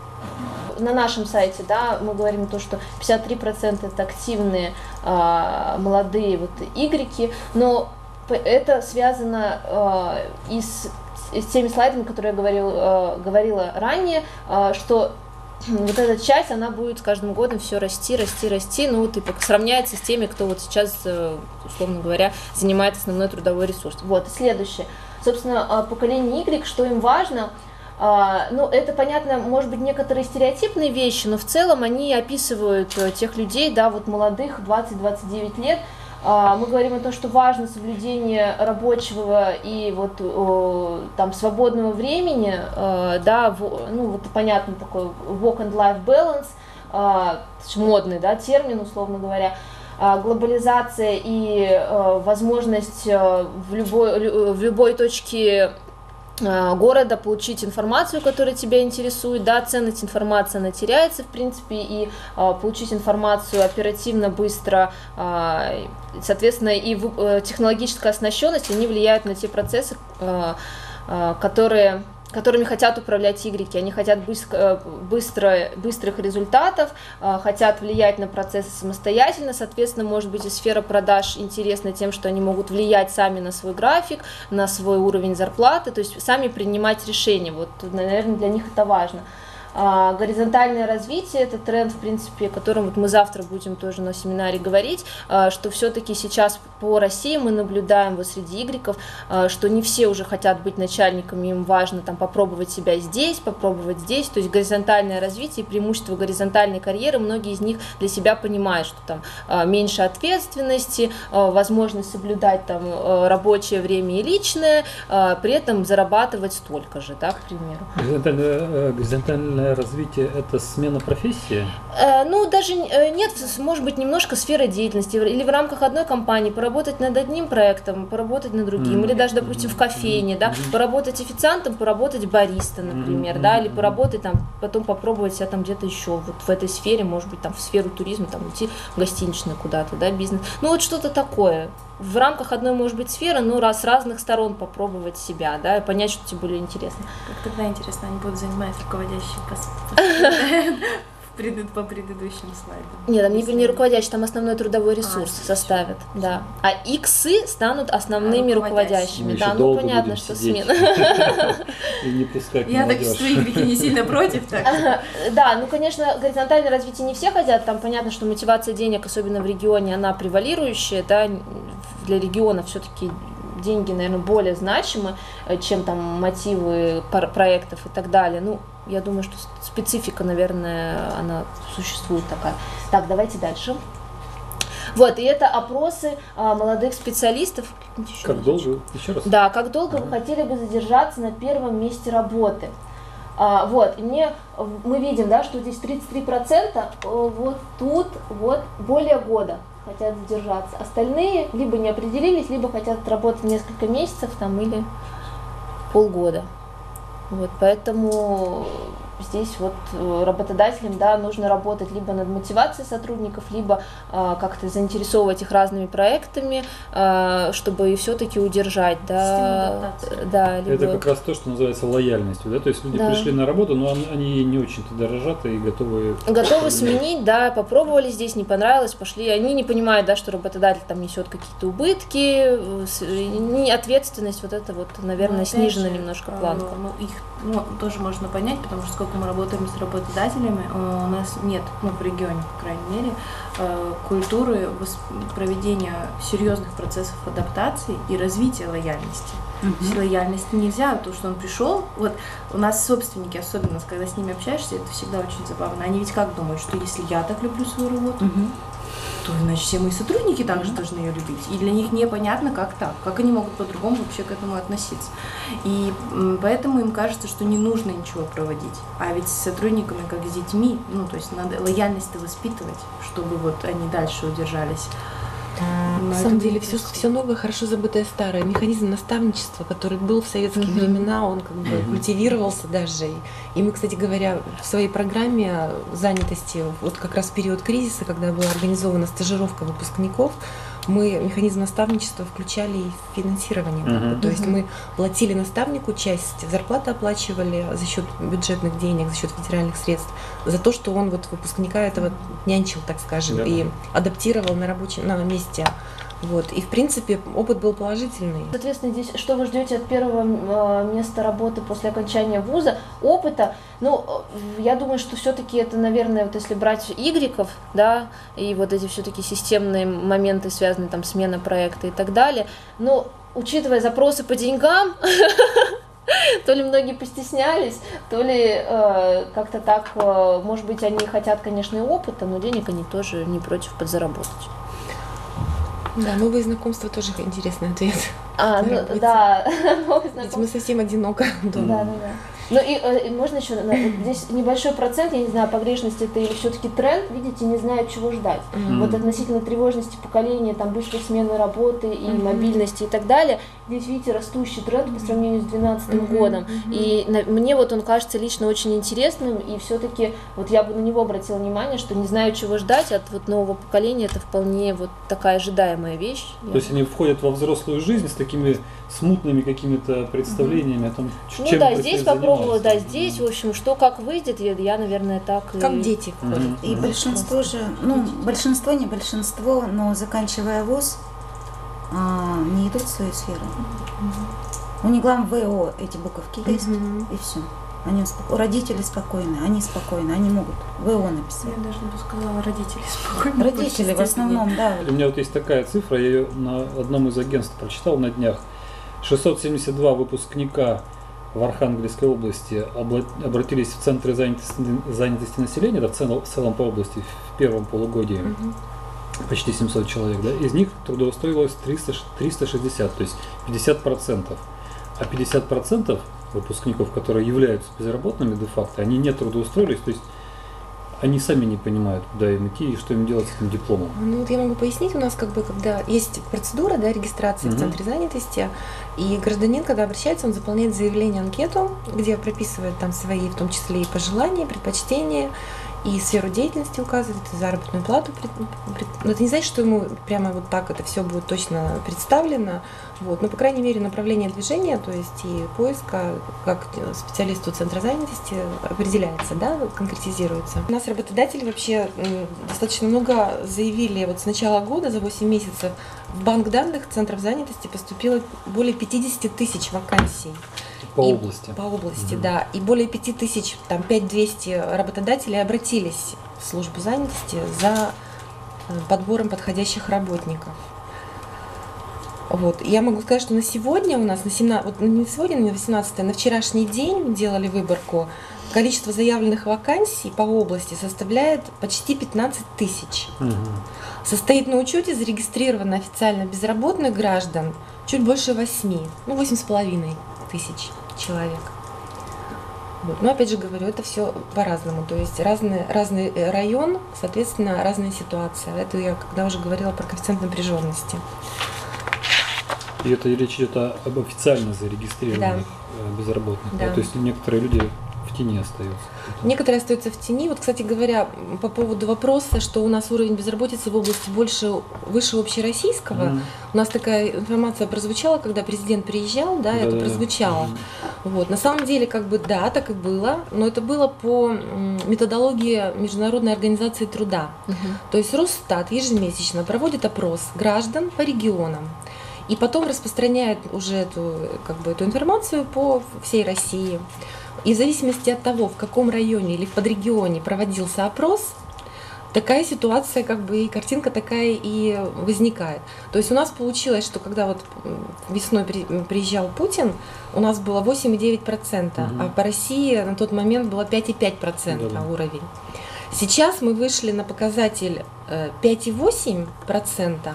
да. На нашем сайте, да, мы говорим то, что пятьдесят три процента это активные э, молодые вот игреки, но это связано э, и с, с теми слайдами, которые я говорил, э, говорила ранее, э, что вот эта часть, она будет с каждым годом все расти, расти, расти, ну вот и сравняется с теми, кто вот сейчас, э, условно говоря, занимает основной трудовой ресурс. Вот, следующее. Собственно, поколение Y, что им важно, э, ну, это, понятно, может быть, некоторые стереотипные вещи, но в целом они описывают тех людей, да, вот молодых, двадцать-двадцать девять лет. Мы говорим о том, что важно соблюдение рабочего и вот о, там свободного времени, да, в, ну вот понятно такой work and life balance, модный, да, термин, условно говоря, глобализация и возможность в любой, в любой точке города получить информацию, которая тебя интересует, да, ценность информации, она теряется, в принципе, и а, получить информацию оперативно, быстро, а, соответственно, и в, а, технологическая оснащенность, они влияют на те процессы, а, а, которые... которыми хотят управлять игреки. Они хотят быстро, быстро, быстрых результатов, хотят влиять на процессы самостоятельно, соответственно, может быть, и сфера продаж интересна тем, что они могут влиять сами на свой график, на свой уровень зарплаты, то есть сами принимать решения. Вот, наверное, для них это важно. А, горизонтальное развитие – это тренд, в принципе, о котором вот мы завтра будем тоже на семинаре говорить, а, что все-таки сейчас по России мы наблюдаем вот среди игреков, а, что не все уже хотят быть начальниками, им важно там попробовать себя здесь, попробовать здесь, то есть горизонтальное развитие, преимущество горизонтальной карьеры, многие из них для себя понимают, что там а, меньше ответственности, а, возможность соблюдать там а, рабочее время и личное, а, при этом зарабатывать столько же, да, к примеру. Горизонтальное, горизонтальное горизонтальное развитие – это смена профессии? Э, ну, даже э, нет, может быть, немножко сфера деятельности. Или в рамках одной компании поработать над одним проектом, поработать над другим. Mm-hmm. Или даже, допустим, в кофейне, mm-hmm. да, поработать официантом, поработать бариста, например, mm-hmm. да, или поработать там, потом попробовать себя там где-то еще, вот в этой сфере, может быть, там в сферу туризма, там уйти в гостиничную куда-то, да, бизнес. Ну, вот что-то такое. В рамках одной, может быть, сферы, ну, раз с разных сторон попробовать себя, да, и понять, что тебе более интересно. Как тогда интересно, они будут занимать руководящие посты по предыдущим слайдам? Нет, там не, не руководящий, там основной трудовой ресурс а, составят, да. А иксы станут основными а, руководящими. Да, ну понятно, что смена. И не пускать Я так что игрики не сильно против. Да, ну, конечно, горизонтальное развитие не все хотят. Там понятно, что мотивация денег, особенно в регионе, она превалирующая, да, для региона все-таки деньги, наверное, более значимы, чем там мотивы проектов и так далее. Ну, я думаю, что специфика, наверное, она существует такая. Так, давайте дальше. Вот, и это опросы а, молодых специалистов. Как долго? Еще раз? Да, как долго вы хотели бы задержаться на первом месте работы? А, вот, и мне, мы видим, да, что здесь тридцать три процента вот тут вот более года хотят задержаться. Остальные либо не определились, либо хотят работать несколько месяцев там, или полгода. Вот, поэтому здесь вот работодателям, да, нужно работать либо над мотивацией сотрудников, либо а, как-то заинтересовывать их разными проектами, а, чтобы все-таки удержать, да, да, либо... Это как раз то, что называется лояльностью, да, то есть люди да. пришли на работу, но они не очень-то дорожат и готовы... Готовы сменить, да, попробовали здесь, не понравилось, пошли, они не понимают, да, что работодатель там несет какие-то убытки, ответственность, вот это вот, наверное, ну, снижена же, немножко планка. Ну, их ну, тоже можно понять, потому что сколько мы работаем с работодателями, у нас нет, ну, в регионе, по крайней мере, культуры проведения серьезных процессов адаптации и развития лояльности. Mm-hmm. Лояльности нельзя, то, что он пришел, вот у нас собственники, особенно когда с ними общаешься, это всегда очень забавно. Они ведь как думают, что если я так люблю свою работу, mm-hmm. то значит все мои сотрудники также mm-hmm. должны ее любить. И для них непонятно, как так, как они могут по-другому вообще к этому относиться. И поэтому им кажется, что не нужно ничего проводить. А ведь с сотрудниками, как с детьми, ну то есть надо лояльность-то воспитывать, чтобы вот они дальше удержались. Но на самом деле все, все новое, хорошо забытое старое. Механизм наставничества, который был в советские mm-hmm. времена, он как бы mm-hmm. культивировался даже. И мы, кстати говоря, в своей программе занятости, вот как раз в период кризиса, когда была организована стажировка выпускников, мы механизм наставничества включали и в финансирование. Uh-huh. То есть мы платили наставнику, часть зарплаты оплачивали за счет бюджетных денег, за счет федеральных средств, за то, что он вот выпускника этого нянчил, так скажем, yeah. и адаптировал на рабочем на месте. Вот. И, в принципе, опыт был положительный. Соответственно, здесь что вы ждете от первого места работы после окончания вуза? Опыта? Ну, я думаю, что все-таки это, наверное, вот если брать игреков, да, и вот эти все-таки системные моменты, связанные там смена проекта и так далее, но, учитывая запросы по деньгам, то ли многие постеснялись, то ли э, как-то так, э, может быть, они хотят, конечно, и опыта, но денег они тоже не против подзаработать. Да, новые знакомства тоже интересный ответ. А, ну да, новые знакомства. Ведь мы совсем одиноко дома. Да, да, да. Ну и, и можно еще, здесь небольшой процент, я не знаю, погрешности это или все-таки тренд, видите, не знают, чего ждать. Mm-hmm. Вот относительно тревожности поколения, там, быстрой смены работы и mm-hmm. мобильности и так далее, здесь, видите, растущий тренд по сравнению с две тысячи двенадцатым mm-hmm. годом. Mm-hmm. И на, мне вот он кажется лично очень интересным, и все-таки вот я бы на него обратила внимание, что не знаю, чего ждать от вот нового поколения, это вполне вот такая ожидаемая вещь. То есть они входят во взрослую жизнь с такими смутными какими-то представлениями mm-hmm. о том, ну, чем да, здесь попробовала, да, здесь, в общем, что как выйдет, я, я наверное, так как и... дети входят. Mm-hmm. И большинство же, ну, большинство, не большинство, но заканчивая вуз, а, не идут в свою сферу. Mm-hmm. У них главное ВО эти буковки есть, mm-hmm. и все. Они споко... Родители спокойны, они спокойны, они могут ВО написать. Я даже бы сказала, родители спокойны. Родители в основном, да. У меня вот есть такая цифра, я ее на одном из агентств прочитал на днях. шестьсот семьдесят два выпускника в Архангельской области обратились в центры занятости, занятости населения, да, в, целом, в целом по области в первом полугодии, угу. почти семьсот человек, да, из них трудоустроилось триста, триста шестьдесят, то есть пятьдесят процентов. А пятьдесят процентов выпускников, которые являются безработными де-факто, они не трудоустроились, то есть они сами не понимают, куда им идти и что им делать с этим дипломом. Ну вот я могу пояснить, у нас как бы, когда есть процедура, да, регистрации mm-hmm. в центре занятости, и гражданин, когда обращается, он заполняет заявление, анкету, где прописывает там свои, в том числе и пожелания, предпочтения, и сферу деятельности указывает, и заработную плату. Но это не значит, что ему прямо вот так это все будет точно представлено. Вот. Но, по крайней мере, направление движения, то есть и поиска, как специалисту центра занятости определяется, да, конкретизируется. У нас работодатели вообще достаточно много заявили. Вот с начала года, за восемь месяцев, в банк данных центров занятости поступило более пятьдесят тысяч вакансий. По и, области. По области, угу. да. И более пяти тысяч, там пять тысяч двести работодателей обратились в службу занятости за подбором подходящих работников. Вот. Я могу сказать, что на сегодня у нас, на семнадцатое, вот не сегодня, не на восемнадцатое, на вчерашний день мы делали выборку, количество заявленных вакансий по области составляет почти пятнадцать тысяч. Угу. Состоит на учете зарегистрировано официально безработных граждан чуть больше восьми, ну восемь с половиной тысяч человек. Вот. Но опять же говорю, это все по-разному. То есть разный, разный район, соответственно, разная ситуация. Это я когда уже говорила про коэффициент напряженности. И это речь идет об официально зарегистрированных да. безработных. Да. Да? То есть некоторые люди в тени остаются. Некоторые остаются в тени. Вот, кстати говоря, по поводу вопроса, что у нас уровень безработицы в области больше, выше общероссийского, mm-hmm. у нас такая информация прозвучала, когда президент приезжал, да, да это да, прозвучало. Mm-hmm. Вот. На самом деле, как бы, да, так и было, но это было по методологии Международной организации труда. Mm-hmm. То есть Росстат ежемесячно проводит опрос граждан по регионам. И потом распространяет уже эту, как бы, эту информацию по всей России. И в зависимости от того, в каком районе или в подрегионе проводился опрос, такая ситуация, как бы, и картинка такая и возникает. То есть у нас получилось, что когда вот весной приезжал Путин, у нас было восемь и девять десятых процента, угу. а по России на тот момент было пять и пять десятых процента да. уровень. Сейчас мы вышли на показатель пять и восемь десятых процента,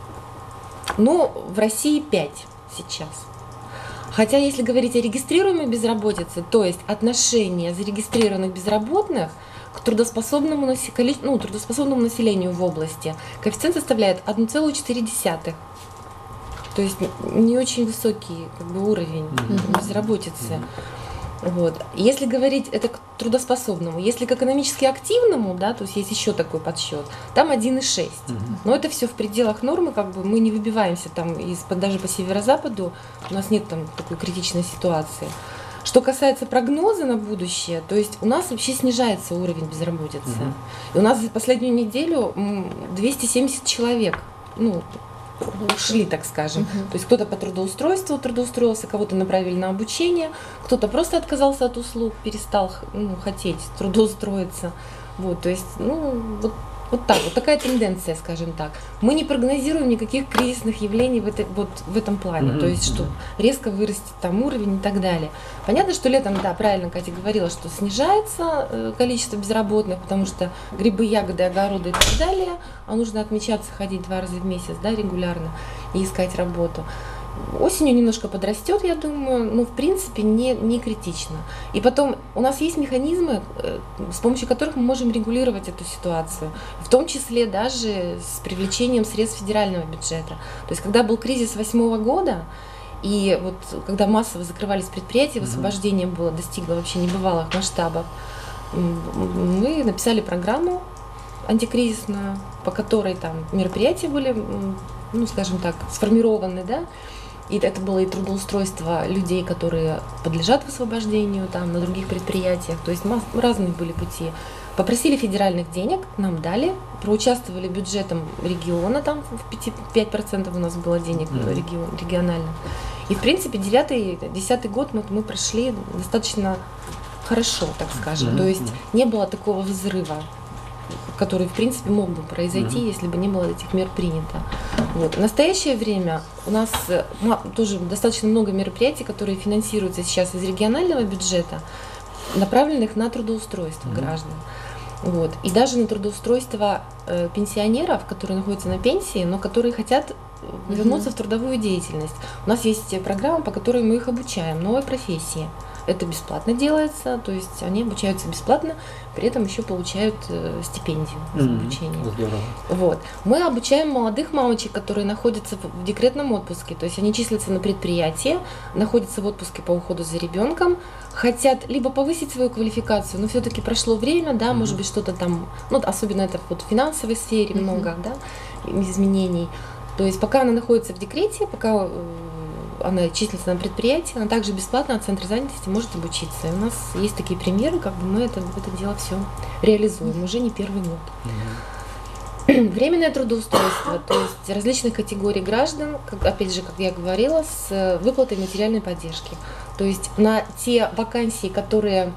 но в России пять сейчас. Хотя, если говорить о регистрируемой безработице, то есть отношение зарегистрированных безработных к трудоспособному, ну, трудоспособному населению в области, коэффициент составляет одна целая четыре десятых. То есть не очень высокий, как бы, уровень mm-hmm. безработицы. Mm-hmm. Вот. Если говорить это к трудоспособному, если к экономически активному, да, то есть есть еще такой подсчет, там один и шесть. Mm-hmm. Но это все в пределах нормы, как бы мы не выбиваемся там из, даже по северо-западу, у нас нет там такой критичной ситуации. Что касается прогноза на будущее, то есть у нас вообще снижается уровень безработицы. Mm-hmm. И у нас за последнюю неделю двести семьдесят человек, ну, ушли, так скажем. Uh-huh. То есть кто-то по трудоустройству трудоустроился, кого-то направили на обучение, кто-то просто отказался от услуг, перестал, ну, хотеть трудоустроиться. Вот, то есть, ну, вот, вот так, вот такая тенденция, скажем так. Мы не прогнозируем никаких кризисных явлений в, это, вот, в этом плане, uh-huh. то есть, что резко вырастет там уровень и так далее. Понятно, что летом, да, правильно Катя говорила, что снижается э, количество безработных, потому что грибы, ягоды, огороды и так далее, а нужно отмечаться, ходить два раза в месяц, да, регулярно и искать работу. Осенью немножко подрастет, я думаю, но в принципе не, не критично. И потом у нас есть механизмы, с помощью которых мы можем регулировать эту ситуацию, в том числе даже с привлечением средств федерального бюджета. То есть когда был кризис восьмого года, и вот когда массово закрывались предприятия, высвобождение было, достигло вообще небывалых масштабов, мы написали программу антикризисную, по которой там мероприятия были, ну, скажем так, сформированы, да, и это было и трудоустройство людей, которые подлежат высвобождению там, на других предприятиях, то есть масс- разные были пути. Попросили федеральных денег, нам дали, проучаствовали бюджетом региона, там в пять процентов у нас было денег mm-hmm. регион, регионально. И в принципе девятый, десятый год мы, мы прошли достаточно хорошо, так скажем, mm-hmm. то есть не было такого взрыва, который, в принципе, мог бы произойти, mm-hmm. если бы не было этих мер принято. Вот. В настоящее время у нас тоже достаточно много мероприятий, которые финансируются сейчас из регионального бюджета, направленных на трудоустройство mm-hmm. граждан. Вот. И даже на трудоустройство э, пенсионеров, которые находятся на пенсии, но которые хотят вернуться в трудовую деятельность. У нас есть программа, по которой мы их обучаем, новой профессии. Это бесплатно делается, то есть они обучаются бесплатно, при этом еще получают э, стипендию за Мгм. обучение. Здорово. Вот. Мы обучаем молодых мамочек, которые находятся в в декретном отпуске, то есть они числятся на предприятии, находятся в отпуске по уходу за ребенком, хотят либо повысить свою квалификацию, но все-таки прошло время, да, может быть что-то там, ну особенно это вот в финансовой сфере Мгм. много, да, изменений. То есть пока она находится в декрете, пока э, она числится на предприятии, она также бесплатно от центра занятости может обучиться. И у нас есть такие примеры, как бы мы это, это дело все реализуем уже не первый год. Временное трудоустройство, то есть различных категорий граждан, как, опять же, как я говорила, с выплатой материальной поддержки. То есть на те вакансии, которые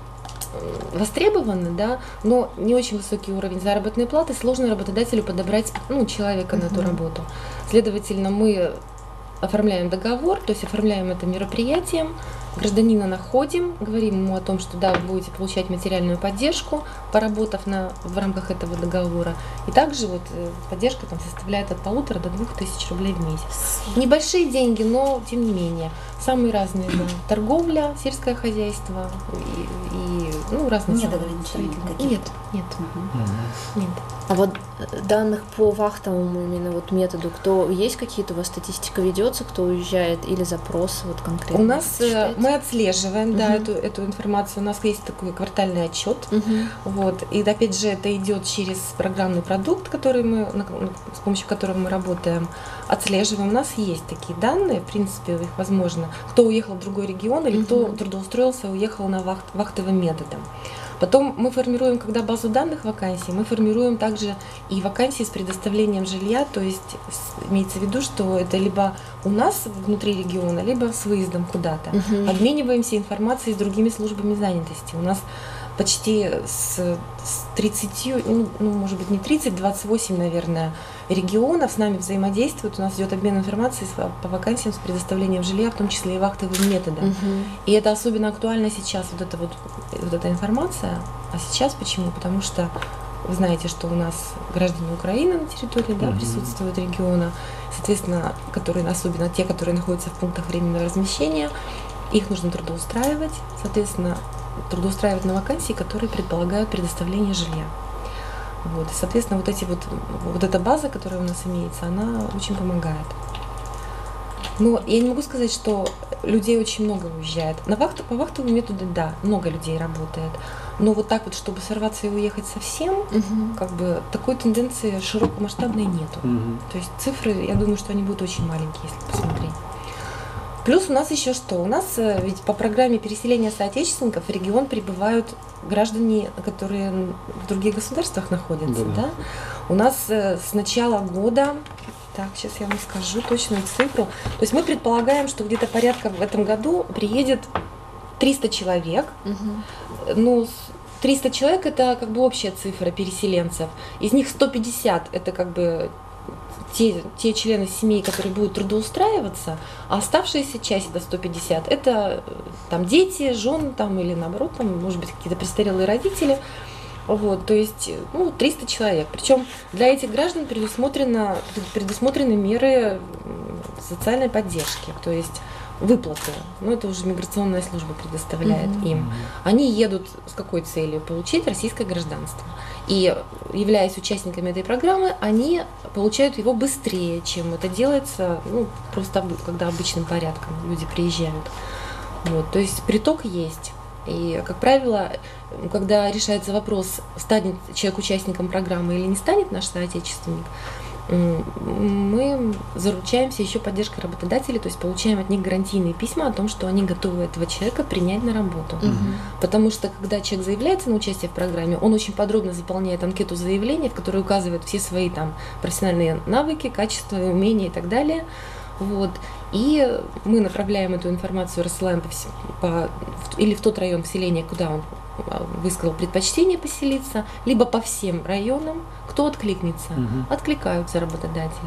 э, востребованы, да, но не очень высокий уровень заработной платы, сложно работодателю подобрать, ну, человека на эту Мгм. работу. Следовательно, мы оформляем договор, то есть оформляем это мероприятием, гражданина находим, говорим ему о том, что да, вы будете получать материальную поддержку, поработав на, в рамках этого договора. И также вот э, поддержка там составляет от полутора до двух тысяч рублей в месяц. Небольшие деньги, но тем не менее. Самые разные, да. Торговля, сельское хозяйство и, и, ну, разные. Нет самые ограничений строительные. каких-то? Нет, нет, Мгм. нет. А вот э, данных по вахтовому именно вот методу, кто есть какие-то у вас статистика ведется, кто уезжает или запросы вот конкретно? У нас э, считаете? мы отслеживаем, да, Мгм. эту, эту информацию. У нас есть такой квартальный отчет. Мгм. Вот. И опять же, это идет через программный продукт, который мы, на- с помощью которого мы работаем, отслеживаем. У нас есть такие данные, в принципе, их возможно, кто уехал в другой регион или кто Мгм. трудоустроился, уехал на вахт, вахтовым методом. Потом мы формируем, когда базу данных вакансий, мы формируем также и вакансии с предоставлением жилья, то есть с- имеется в виду, что это либо у нас внутри региона, либо с выездом куда-то. Мгм. Обмениваемся информацией с другими службами занятости. У нас почти с, с тридцатью, ну, ну, может быть, не тридцать, двадцать восемь, наверное, регионов с нами взаимодействуют. У нас идет обмен информацией с- по вакансиям с предоставлением жилья, в том числе и вахтовым методом. Мгм. И это особенно актуально сейчас, вот эта вот, вот эта информация. А сейчас почему? Потому что вы знаете, что у нас граждане Украины на территории, да, Мгм. присутствуют региона, соответственно, которые, особенно те, которые находятся в пунктах временного размещения, их нужно трудоустраивать, соответственно, трудоустраивать на вакансии, которые предполагают предоставление жилья. Вот. И, соответственно, вот, эти вот, вот эта база, которая у нас имеется, она очень помогает. Но я не могу сказать, что людей очень много уезжает. На вахту, по вахтовому методу, да, много людей работает. Но вот так вот, чтобы сорваться и уехать совсем, Мгм. как бы такой тенденции широкомасштабной нету. Мгм. То есть цифры, я думаю, что они будут очень маленькие, если посмотреть. Плюс у нас еще что? У нас э, ведь по программе переселения соотечественников в регион прибывают граждане, которые в других государствах находятся. Да-да. Да? У нас э, с начала года, так, сейчас я вам скажу точную цифру. То есть мы предполагаем, что где-то порядка в этом году приедет триста человек. Мгм. Ну, с- триста человек это как бы общая цифра переселенцев. Из них сто пятьдесят это как бы те, те члены семей, которые будут трудоустраиваться, а оставшаяся часть, это сто пятьдесят, это э, там дети, жены там, или наоборот, там, может быть, какие-то престарелые родители. Вот, то есть, ну, триста человек. Причем для этих граждан предусмотрено, предусмотрены меры м, социальной поддержки, то есть выплаты. Ну, это уже миграционная служба предоставляет Мгм. им. Они едут с какой целью? Получить российское гражданство. И, являясь участниками этой программы, они получают его быстрее, чем это делается, ну, просто об- когда обычным порядком люди приезжают. Вот, то есть приток есть. И, как правило, когда решается вопрос, станет человек участником программы или не станет наш соотечественник, м, мы заручаемся еще поддержкой работодателей, то есть получаем от них гарантийные письма о том, что они готовы этого человека принять на работу. Мгм. Потому что, когда человек заявляется на участие в программе, он очень подробно заполняет анкету заявления, в которой указывает все свои там профессиональные навыки, качества, умения и так далее. Вот. И мы направляем эту информацию, рассылаем по, вс- по- в- или в тот район поселения, куда он а, высказал предпочтение поселиться, либо по всем районам, кто откликнется. Мгм. Откликаются работодатели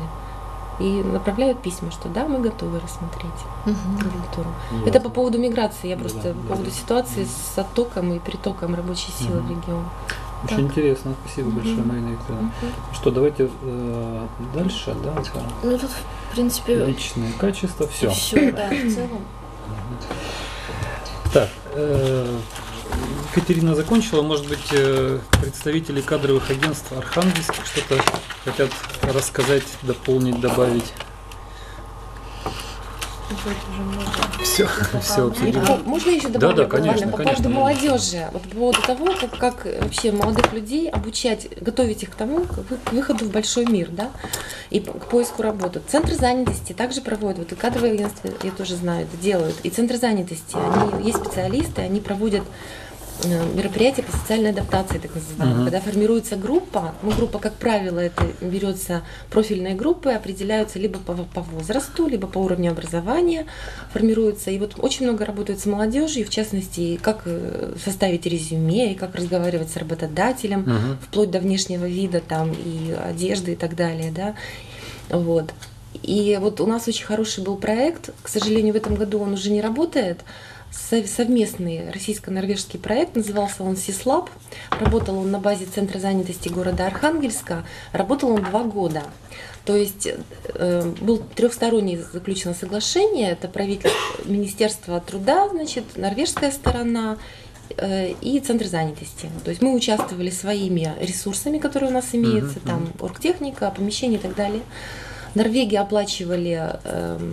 и направляют письма, что да, мы готовы рассмотреть Мгм. кандидатуру. Ясно. Это по поводу миграции, я Да, просто да, по поводу да. ситуации с оттоком и притоком рабочей силы в Мгм. регион. Очень Так. интересно. Спасибо большое, Марина Викторовна. Что, давайте э, дальше, да? Это Ну тут, в принципе, личные качества, все. все, да, в целом. Так, э, Екатерина закончила. Может быть, э, представители кадровых агентств архангельских что-то хотят рассказать, дополнить, добавить? Все, все обсудили. По- Можно еще Да, добавить да, буквально конечно, по конечно. поводу молодежи, вот по поводу того, как, как вообще молодых людей обучать, готовить их к тому, к вы- к выходу в большой мир, да, и п- к поиску работы. Центры занятости также проводят, вот и кадровые агентства, я тоже знаю, это делают, и центры занятости, они, есть специалисты, они проводят э, мероприятия по социальной адаптации, так называемые, Мгм. когда формируется группа, ну группа, как правило, это берется профильные группы, определяются либо по, по возрасту, либо по уровню образования, формируются. И вот очень много работают с молодежью, в частности, и как э, составить резюме, и как разговаривать с работодателем, Мгм. вплоть до внешнего вида там и одежды и так далее, да, вот. И вот у нас очень хороший был проект, к сожалению, в этом году он уже не работает, со- совместный российско-норвежский проект, назывался он СИСЛАБ, работал он на базе Центра занятости города Архангельска, работал он два года. То есть э, был трехстороннее заключено соглашение, это правительство, Министерство труда, значит, норвежская сторона э, и Центр занятости. То есть мы участвовали своими ресурсами, которые у нас имеются, Мгм, там оргтехника, помещения и так далее. Норвегии оплачивали эм,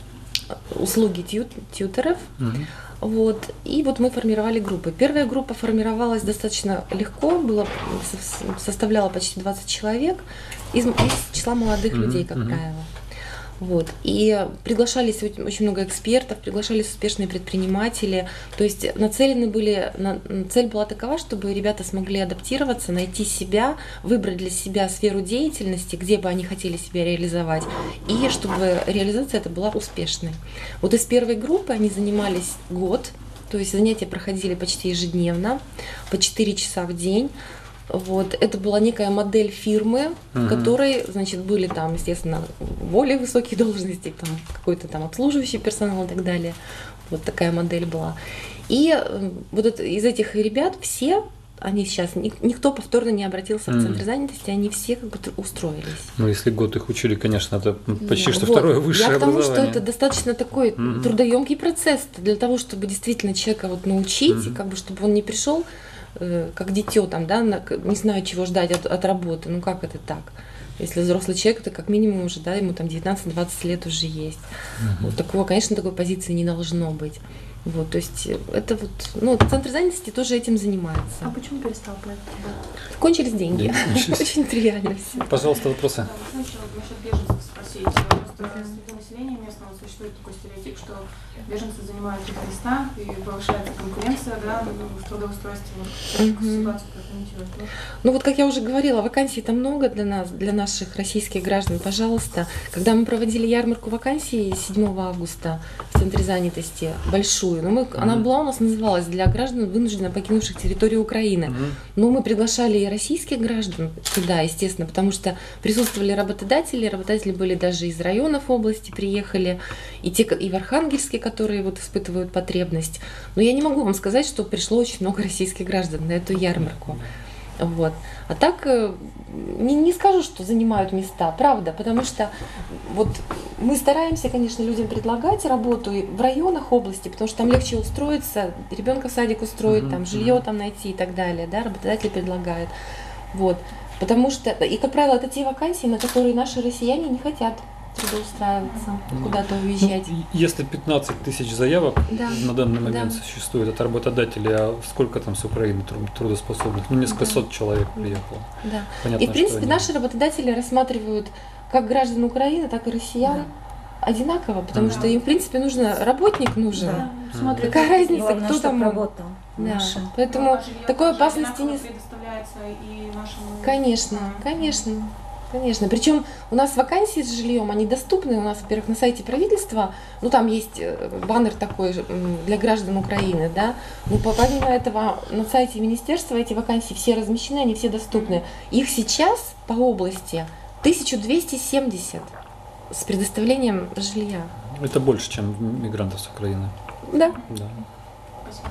услуги тью- тьютеров. Мгм. Вот. И вот мы формировали группы. Первая группа формировалась достаточно легко, было, со- составляла почти двадцать человек из, из числа молодых Мгм, людей, как мгм. правило. Вот. И приглашались очень очень много экспертов, приглашались успешные предприниматели. То есть нацелены были, на- цель была такова, чтобы ребята смогли адаптироваться, найти себя, выбрать для себя сферу деятельности, где бы они хотели себя реализовать, и чтобы реализация эта была успешной. Вот из первой группы они занимались год, то есть занятия проходили почти ежедневно, по четыре часа в день. Вот. Это была некая модель фирмы, в Мгм. которой, значит, были там, естественно, более высокие должности, там какой-то там обслуживающий персонал и так далее. Вот такая модель была. И э, вот это- из этих ребят все, они сейчас, ник- никто повторно не обратился в Мгм. Центр занятости, они все как бы тр- устроились. Ну, если год их учили, конечно, это почти Да, что вот. второе высшее Я к тому, образование. что это достаточно такой Мгм. трудоемкий процесс для того, чтобы действительно человека вот научить, Мгм. и как бы чтобы он не пришел э, как дитё там, да, на- к- не знаю, чего ждать от, от работы. Ну как это так? Если взрослый человек, то как минимум уже, да, ему там девятнадцать-двадцать лет уже есть. Вот такого, конечно, такой позиции не должно быть. Вот, то есть э, это вот, ну, Центр занятости тоже этим занимается. А почему перестал проект работать? Кончились деньги. Деньги. Очень тривиально все. Пожалуйста, вопросы. Да, сначала насчет беженцев спросить. Просто среди населения местного существует такой стереотип, что беженцы занимают их места и повышается конкуренция, да, в трудоустройстве. Вот, как Мгм. ситуацию прокомментировать можно? Ну вот, как я уже говорила, вакансий-то много для нас, для наших российских граждан. Пожалуйста, когда мы проводили ярмарку вакансий седьмого августа в Центре занятости, большую, но мы, она Мгм. была у нас, называлась «Для граждан, вынужденно покинувших территорию Украины». Мгм. Но мы приглашали и российских граждан туда, естественно, потому что присутствовали работодатели, работодатели были даже из районов области, приехали, и те, и в Архангельске, которые вот испытывают потребность. Но я не могу вам сказать, что пришло очень много российских граждан на эту ярмарку. Вот. А так э, не, не скажу, что занимают места, правда, потому что вот мы стараемся, конечно, людям предлагать работу и в районах области, потому что там легче устроиться, ребенка в садик устроить, Мгм, там мгм. жилье там найти и так далее, да, работодатель предлагает. Вот. Потому что, и, как правило, это те вакансии, на которые наши россияне не хотят трудоустраиваться, куда-то уезжать. Ну, если пятнадцать тысяч заявок Да. на данный момент Да. существует от работодателей, а сколько там с Украины тру- трудоспособных? Ну, несколько Да. сот человек приехало. Да. Понятно, И, в принципе, что они- наши работодатели рассматривают как граждан Украины, так и россиян одинаково, потому Да. что им, в принципе, нужно работник нужен. Да. Смотрят, Какая разница, Главное, кто чтоб там работал. Да. Наша. Поэтому а жилье такой тоже опасности не... одинаково предоставляется и нашему... Конечно, А. конечно. Конечно. Причем у нас вакансии с жильем, они доступны у нас, во-первых, на сайте правительства. Ну, там есть э, баннер такой же, м, для граждан Украины, да. Но по- помимо этого на сайте министерства эти вакансии все размещены, они все доступны. Их сейчас по области тысяча двести семьдесят с предоставлением жилья. Это больше, чем мигрантов с Украины. Да. Да. Спасибо.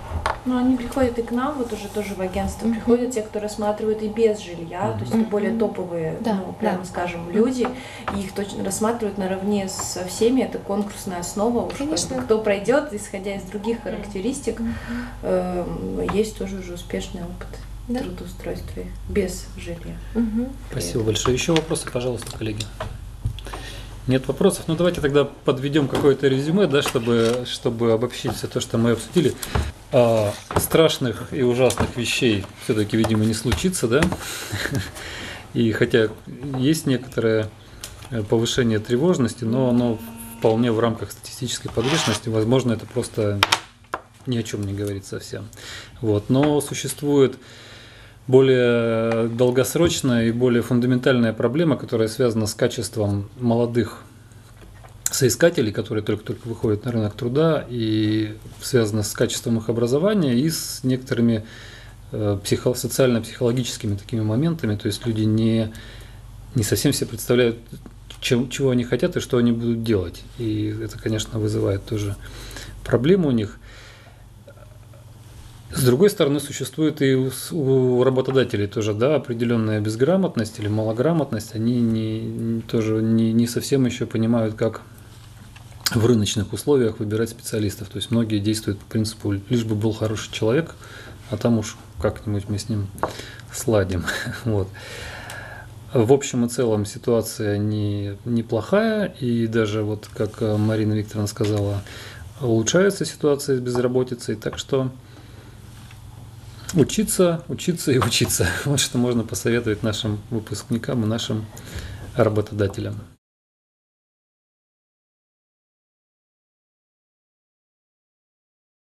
Ну, они приходят и к нам, вот уже тоже в агентство, mm-hmm. приходят те, кто рассматривают и без жилья, mm-hmm. то есть это более топовые, да, ну, прямо да. скажем, люди, и их точно рассматривают наравне со всеми, это конкурсная основа, уж конечно. Кто пройдет, исходя из других характеристик, mm-hmm. э, есть тоже уже успешный опыт да? трудоустройства без жилья. Mm-hmm. Спасибо большое. Еще вопросы, пожалуйста, коллеги? Нет вопросов? Ну, давайте тогда подведем какое-то резюме, да, чтобы, чтобы обобщить все то, что мы обсудили. А, страшных и ужасных вещей все-таки, видимо, не случится, да? И хотя есть некоторое повышение тревожности, но оно вполне в рамках статистической погрешности. Возможно, это просто ни о чем не говорит совсем. Вот. Но существует более долгосрочная и более фундаментальная проблема, которая связана с качеством молодых соискателей, которые только-только выходят на рынок труда, и связана с качеством их образования и с некоторыми э, психо- социально-психологическими такими моментами. То есть люди не, не совсем себе представляют, чем, чего они хотят и что они будут делать. И это, конечно, вызывает тоже проблемы у них. С другой стороны, существует и у работодателей тоже, да, определенная безграмотность или малограмотность. Они не, тоже не, не совсем еще понимают, как в рыночных условиях выбирать специалистов. То есть многие действуют по принципу, лишь бы был хороший человек, а там уж как-нибудь мы с ним сладим. Вот. В общем и целом ситуация не, неплохая, и даже, вот как Марина Викторовна сказала, улучшается ситуация с безработицей, так что учиться, учиться и учиться. Вот что можно посоветовать нашим выпускникам и нашим работодателям.